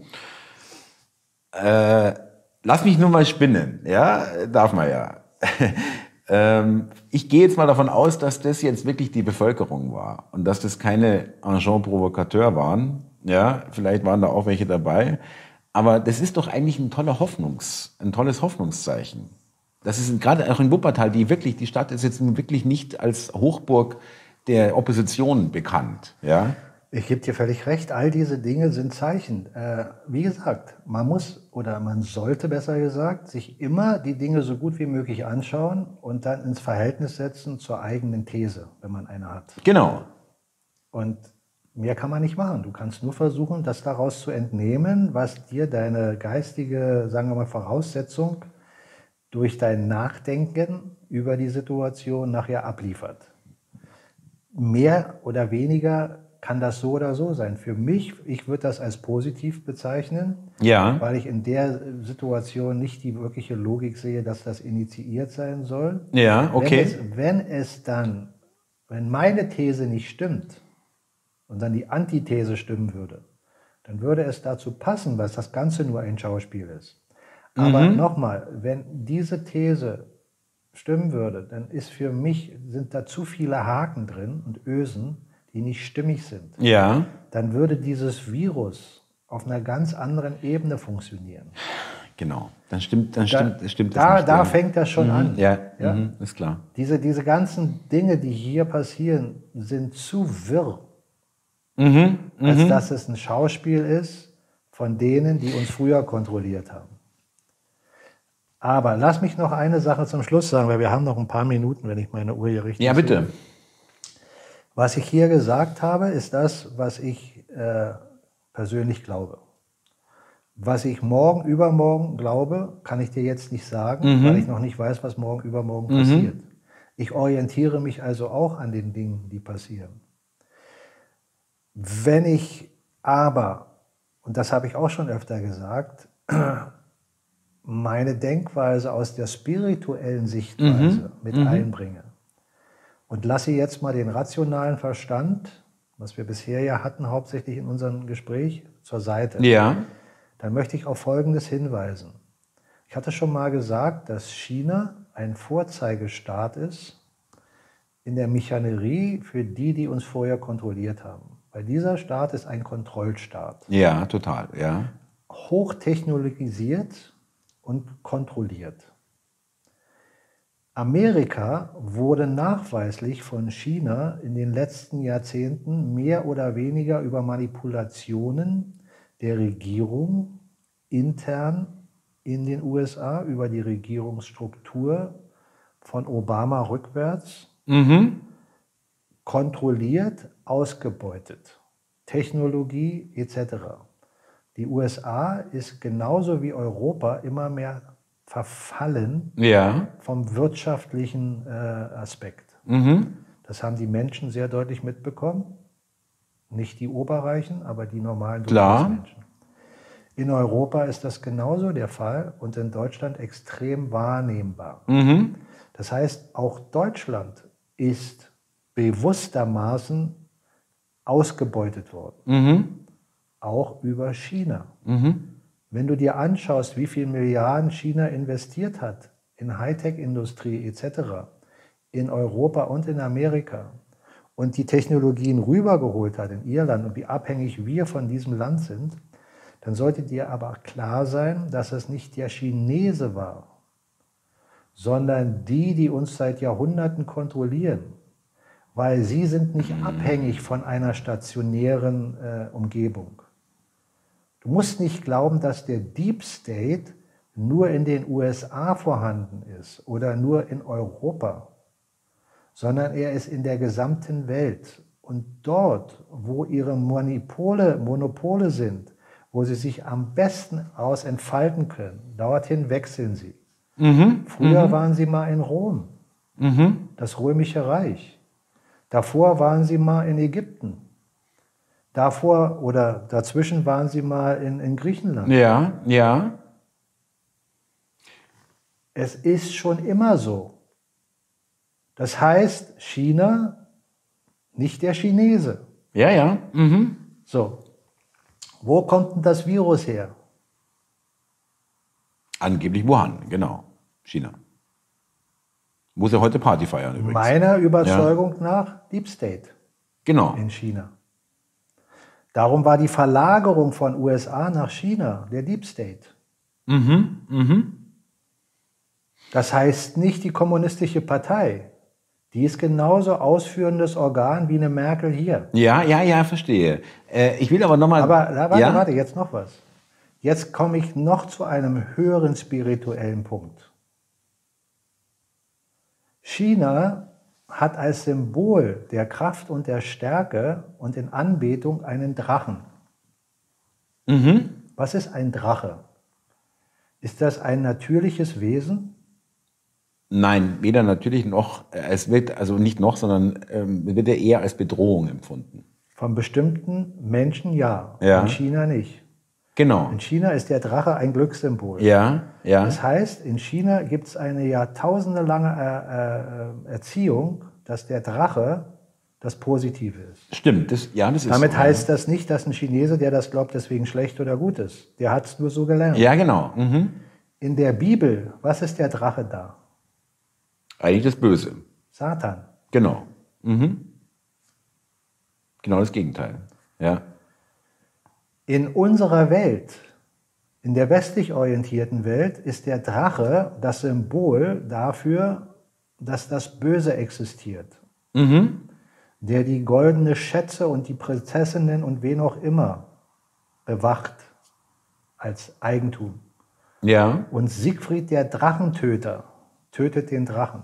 Lass mich nur mal spinnen, ja, darf man ja. Ich gehe jetzt mal davon aus, dass das jetzt wirklich die Bevölkerung war und dass das keine Agent Provocateur waren. Ja, vielleicht waren da auch welche dabei. Aber das ist doch eigentlich ein tolles Hoffnungszeichen. Das ist gerade auch in Wuppertal, die Stadt ist jetzt wirklich nicht als Hochburg der Opposition bekannt. Ja. Ich gebe dir völlig recht, all diese Dinge sind Zeichen. Wie gesagt, man muss oder man sollte besser gesagt sich immer die Dinge so gut wie möglich anschauen und dann ins Verhältnis setzen zur eigenen These, wenn man eine hat. Genau. Und mehr kann man nicht machen. Du kannst nur versuchen, das daraus zu entnehmen, was dir deine geistige, sagen wir mal, Voraussetzung durch dein Nachdenken über die Situation nachher abliefert. Mehr oder weniger kann das so oder so sein. Für mich, ich würde das als positiv bezeichnen, weil ich in der Situation nicht die wirkliche Logik sehe, dass das initiiert sein soll. Ja, okay. Wenn meine These nicht stimmt und dann die Antithese stimmen würde, dann würde es dazu passen, dass das Ganze nur ein Schauspiel ist. Aber nochmal, wenn diese These stimmen würde, dann ist für mich, sind da zu viele Haken drin und Ösen, die nicht stimmig sind. Ja. Dann würde dieses Virus auf einer ganz anderen Ebene funktionieren. Genau. Dann stimmt das nicht. Da fängt das schon an. Ja, Ja? ist klar. Diese ganzen Dinge, die hier passieren, sind zu wirr, als dass es ein Schauspiel ist von denen, die uns früher kontrolliert haben. Aber lass mich noch eine Sache zum Schluss sagen, weil wir haben noch ein paar Minuten, wenn ich meine Uhr hier richtig sehe. Ja, bitte. Was ich hier gesagt habe, ist das, was ich persönlich glaube. Was ich morgen, übermorgen glaube, kann ich dir jetzt nicht sagen, weil ich noch nicht weiß, was morgen, übermorgen passiert. Ich orientiere mich also auch an den Dingen, die passieren. Wenn ich aber, und das habe ich auch schon öfter gesagt, meine Denkweise aus der spirituellen Sichtweise mit einbringe und lasse jetzt mal den rationalen Verstand, was wir bisher ja hatten, hauptsächlich in unserem Gespräch, zur Seite. Ja. Dann möchte ich auf Folgendes hinweisen. Ich hatte schon mal gesagt, dass China ein Vorzeigestaat ist in der Mechanerie für die, die uns vorher kontrolliert haben. Weil dieser Staat ist ein Kontrollstaat. Ja, total, ja. Hochtechnologisiert und kontrolliert. Amerika wurde nachweislich von China in den letzten Jahrzehnten mehr oder weniger über Manipulationen der Regierung intern in den USA, über die Regierungsstruktur von Obama rückwärts kontrolliert, ausgebeutet. Technologie etc. Die USA ist genauso wie Europa immer mehr verfallen vom wirtschaftlichen Aspekt. Das haben die Menschen sehr deutlich mitbekommen. Nicht die Oberreichen, aber die normalen Durchschnittsmenschen. In Europa ist das genauso der Fall und in Deutschland extrem wahrnehmbar. Das heißt, auch Deutschland ist bewusstermaßen ausgebeutet worden. Auch über China. Wenn du dir anschaust, wie viele Milliarden China investiert hat in Hightech-Industrie etc., in Europa und in Amerika, und die Technologien rübergeholt hat in Irland und wie abhängig wir von diesem Land sind, dann sollte dir aber klar sein, dass es nicht der Chinese war, sondern die uns seit Jahrhunderten kontrollieren. Weil sie sind nicht abhängig von einer stationären Umgebung. Du musst nicht glauben, dass der Deep State nur in den USA vorhanden ist oder nur in Europa, sondern er ist in der gesamten Welt. Und dort, wo ihre Monopole sind, wo sie sich am besten aus entfalten können, dorthin wechseln sie. Früher waren sie mal in Rom, das Römische Reich. Davor waren sie mal in Ägypten. Davor oder dazwischen waren sie mal in Griechenland. Ja, ja. Es ist schon immer so. Das heißt, China, nicht der Chinese. Ja, ja. So, wo kommt denn das Virus her? Angeblich Wuhan, genau. China. Wo sie heute Party feiern übrigens. Meiner Überzeugung nach Deep State. Genau. In China. Darum war die Verlagerung von USA nach China der Deep State. Das heißt nicht die kommunistische Partei. Die ist genauso ausführendes Organ wie eine Merkel hier. Ja, verstehe. Ich will aber nochmal... Aber warte, jetzt noch was. Jetzt komme ich noch zu einem höheren spirituellen Punkt. China hat als Symbol der Kraft und der Stärke und in Anbetung einen Drachen. Was ist ein Drache? Ist das ein natürliches Wesen? Nein, weder natürlich noch, es wird, also nicht noch, sondern wird er eher als Bedrohung empfunden. Von bestimmten Menschen ja, in China nicht. Genau. In China ist der Drache ein Glückssymbol. Ja. Das heißt, in China gibt es eine jahrtausendelange Erziehung, dass der Drache das Positive ist. Stimmt, das ist Damit so, heißt das nicht, dass ein Chinese, der das glaubt, deswegen schlecht oder gut ist. Der hat es nur so gelernt. Ja, genau. In der Bibel, was ist der Drache da? Eigentlich das Böse. Satan. Genau. Genau das Gegenteil. Ja. In unserer Welt, in der westlich orientierten Welt, ist der Drache das Symbol dafür, dass das Böse existiert. Der die goldene Schätze und die Prinzessinnen und wen auch immer bewacht als Eigentum. Ja. Und Siegfried, der Drachentöter, tötet den Drachen.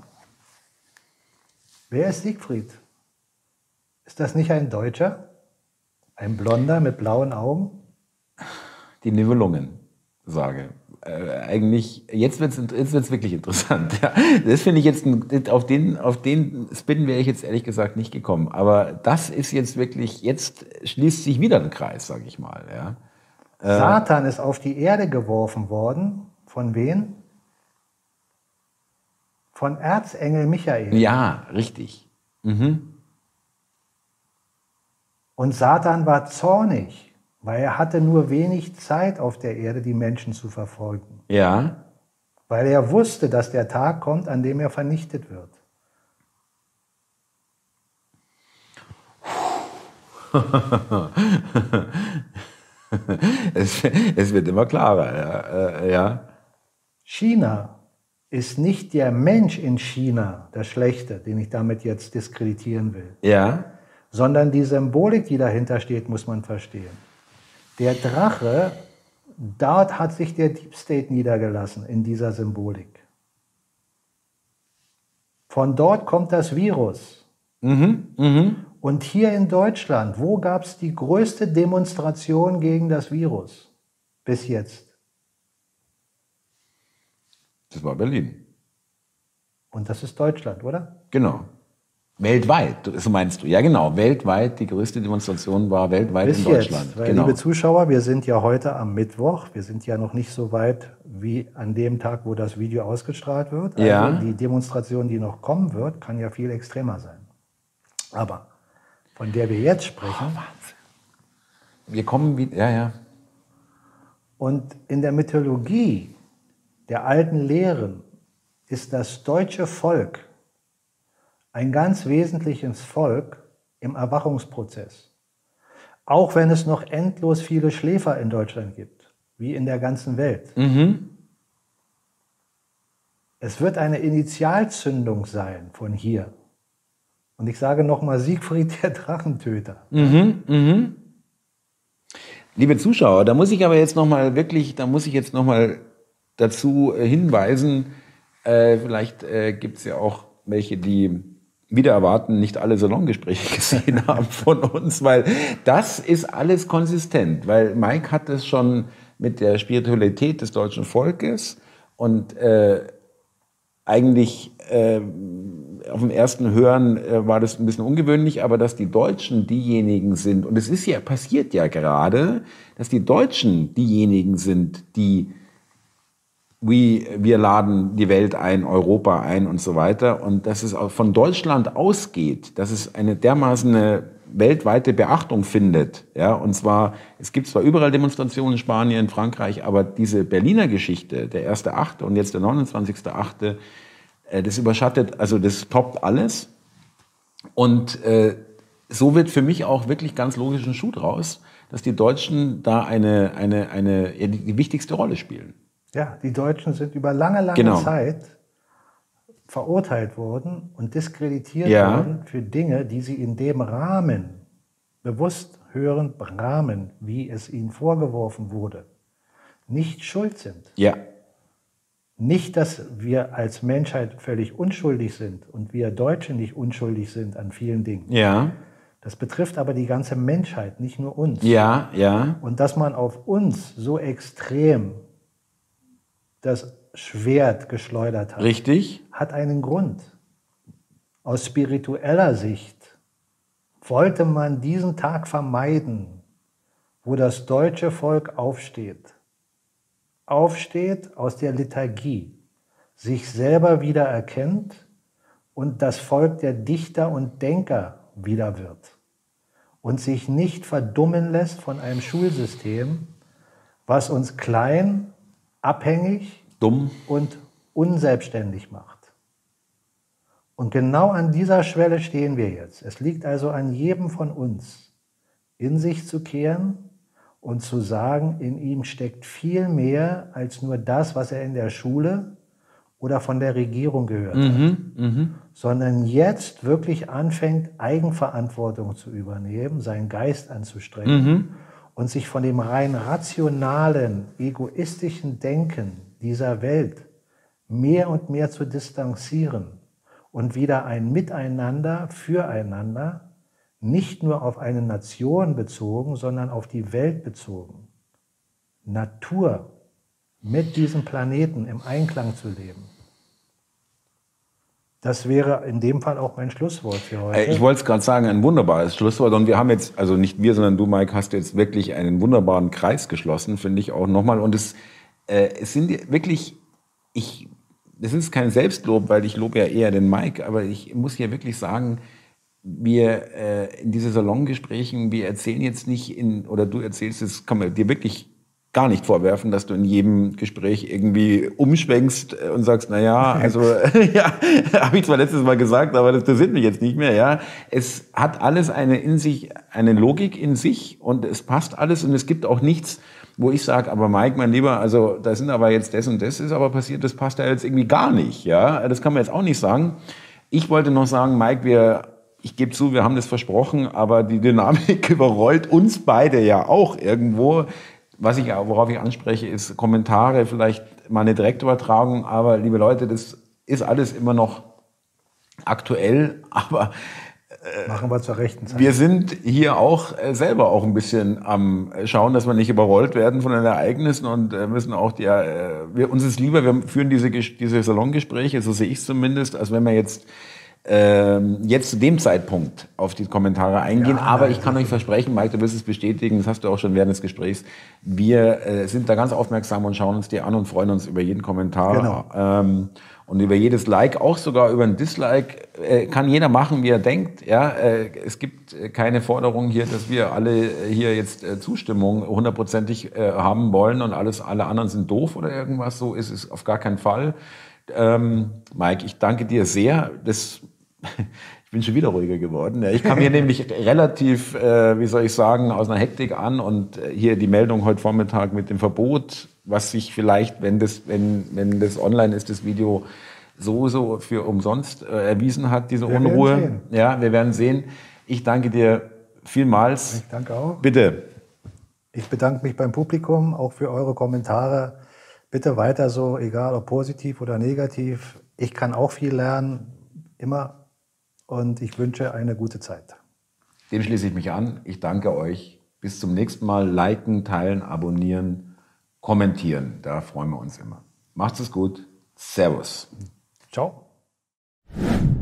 Wer ist Siegfried? Ist das nicht ein Deutscher? Ein Blonder mit blauen Augen? Die Nibelungen-Sage. Eigentlich, jetzt wird's wirklich interessant. Ja. Das finde ich jetzt, auf den Spin wäre ich jetzt ehrlich gesagt nicht gekommen. Aber das ist jetzt wirklich, jetzt schließt sich wieder ein Kreis, sage ich mal. Ja. Satan ist auf die Erde geworfen worden. Von wem? Von Erzengel Michael. Ja, richtig. Und Satan war zornig, weil er hatte nur wenig Zeit auf der Erde, die Menschen zu verfolgen. Ja. Weil er wusste, dass der Tag kommt, an dem er vernichtet wird. Es wird immer klarer. Ja. China ist nicht der Mensch in China, der Schlechte, den ich damit jetzt diskreditieren will. Ja. Sondern die Symbolik, die dahinter steht, muss man verstehen. Der Drache, dort hat sich der Deep State niedergelassen, in dieser Symbolik. Von dort kommt das Virus. Und hier in Deutschland, wo gab es die größte Demonstration gegen das Virus bis jetzt? Das war Berlin. Und das ist Deutschland, oder? Genau. Weltweit, so meinst du. Ja, genau. Weltweit, die größte Demonstration war weltweit bis in Deutschland. Jetzt, weil, genau. Liebe Zuschauer, wir sind ja heute am Mittwoch. Wir sind ja noch nicht so weit wie an dem Tag, wo das Video ausgestrahlt wird. Also ja. Die Demonstration, die noch kommen wird, kann ja viel extremer sein. Aber von der wir jetzt sprechen. Oh, Wahnsinn. Wir kommen wieder, ja. Und in der Mythologie der alten Lehren ist das deutsche Volk ein ganz wesentliches Volk im Erwachungsprozess. Auch wenn es noch endlos viele Schläfer in Deutschland gibt, wie in der ganzen Welt. Es wird eine Initialzündung sein von hier. Und ich sage nochmal Siegfried, der Drachentöter. Liebe Zuschauer, da muss ich aber jetzt nochmal dazu hinweisen, vielleicht gibt es ja auch welche, die wieder erwarten, nicht alle Salongespräche gesehen haben von uns, weil das ist alles konsistent, weil Mike hat es schon mit der Spiritualität des deutschen Volkes und eigentlich auf dem ersten Hören war das ein bisschen ungewöhnlich, aber dass die Deutschen diejenigen sind, und es ist ja, passiert ja gerade, dass die Deutschen diejenigen sind, die wir laden die Welt ein, Europa ein und so weiter. Und dass es auch von Deutschland ausgeht, dass es eine dermaßen eine weltweite Beachtung findet. Ja, und zwar, es gibt zwar überall Demonstrationen in Spanien, Frankreich, aber diese Berliner Geschichte, der 1.8. und jetzt der 29.8., das überschattet, also das toppt alles. Und so wird für mich auch wirklich ganz logisch ein Schuh draus, dass die Deutschen da die wichtigste Rolle spielen. Ja, die Deutschen sind über lange Zeit verurteilt worden und diskreditiert worden für Dinge, die sie in dem Rahmen, bewusst höheren Rahmen, wie es ihnen vorgeworfen wurde, nicht schuld sind. Ja. Nicht, dass wir als Menschheit völlig unschuldig sind und wir Deutsche nicht unschuldig sind an vielen Dingen. Ja. Das betrifft aber die ganze Menschheit, nicht nur uns. Ja, ja. Und dass man auf uns so extrem das Schwert geschleudert hat, richtig, hat einen Grund. Aus spiritueller Sicht wollte man diesen Tag vermeiden, wo das deutsche Volk aufsteht. Aufsteht aus der Lethargie, sich selber wieder erkennt und das Volk der Dichter und Denker wieder wird und sich nicht verdummen lässt von einem Schulsystem, was uns klein, abhängig, dumm und unselbstständig macht. Und genau an dieser Schwelle stehen wir jetzt. Es liegt also an jedem von uns, in sich zu kehren und zu sagen, in ihm steckt viel mehr als nur das, was er in der Schule oder von der Regierung gehört hat. Sondern jetzt wirklich anfängt, Eigenverantwortung zu übernehmen, seinen Geist anzustrengen und sich von dem rein rationalen, egoistischen Denken dieser Welt mehr und mehr zu distanzieren und wieder ein Miteinander, füreinander, nicht nur auf eine Nation bezogen, sondern auf die Welt bezogen, Natur mit diesem Planeten im Einklang zu leben. Das wäre in dem Fall auch mein Schlusswort für heute. Ich wollte es gerade sagen, ein wunderbares Schlusswort. Und wir haben jetzt, also nicht wir, sondern du, Mike, hast jetzt wirklich einen wunderbaren Kreis geschlossen, finde ich auch nochmal. Und es sind wirklich, das ist kein Selbstlob, weil ich lobe ja eher den Mike, aber ich muss hier wirklich sagen, wir in diesen Salongesprächen, wir erzählen jetzt nicht oder du erzählst es, kann man dir wirklich gar nicht vorwerfen, dass du in jedem Gespräch irgendwie umschwenkst und sagst, naja, also, ja, habe ich zwar letztes Mal gesagt, aber das interessiert mich jetzt nicht mehr, ja. Es hat alles eine Logik in sich und es passt alles und es gibt auch nichts, wo ich sage, aber Mike, mein Lieber, also da sind aber jetzt das und das ist aber passiert, das passt ja jetzt irgendwie gar nicht, ja. Das kann man jetzt auch nicht sagen. Ich wollte noch sagen, Mike, ich gebe zu, wir haben das versprochen, aber die Dynamik überrollt uns beide ja auch irgendwo. Worauf ich anspreche, ist Kommentare, vielleicht mal eine Direktübertragung, aber liebe Leute, das ist alles immer noch aktuell, aber machen wir zur rechten Zeit. Wir sind hier auch selber auch ein bisschen am Schauen, dass wir nicht überrollt werden von den Ereignissen und müssen auch uns ist lieber, wir führen diese Salongespräche, so sehe ich es zumindest, als wenn wir jetzt zu dem Zeitpunkt auf die Kommentare eingehen. Ja, aber ich kann euch versprechen, Mike, du wirst es bestätigen, das hast du auch schon während des Gesprächs, wir sind da ganz aufmerksam und schauen uns die an und freuen uns über jeden Kommentar. Genau. Und über jedes Like, auch sogar über ein Dislike, kann jeder machen, wie er denkt. Ja, es gibt keine Forderung hier, dass wir alle hier jetzt Zustimmung hundertprozentig haben wollen und alle anderen sind doof oder irgendwas. So ist es auf gar keinen Fall. Mike, ich danke dir sehr. Ich bin schon wieder ruhiger geworden. Ich kam hier nämlich relativ, aus einer Hektik an und hier die Meldung heute Vormittag mit dem Verbot, was sich vielleicht, wenn das online ist, das Video so für umsonst erwiesen hat, diese Unruhe. Ja, wir werden sehen. Ich danke dir vielmals. Ich danke auch. Bitte. Ich bedanke mich beim Publikum, auch für eure Kommentare. Bitte weiter so, egal ob positiv oder negativ. Ich kann auch viel lernen, immer. Und ich wünsche eine gute Zeit. Dem schließe ich mich an. Ich danke euch. Bis zum nächsten Mal. Liken, teilen, abonnieren, kommentieren. Da freuen wir uns immer. Macht's es gut. Servus. Ciao.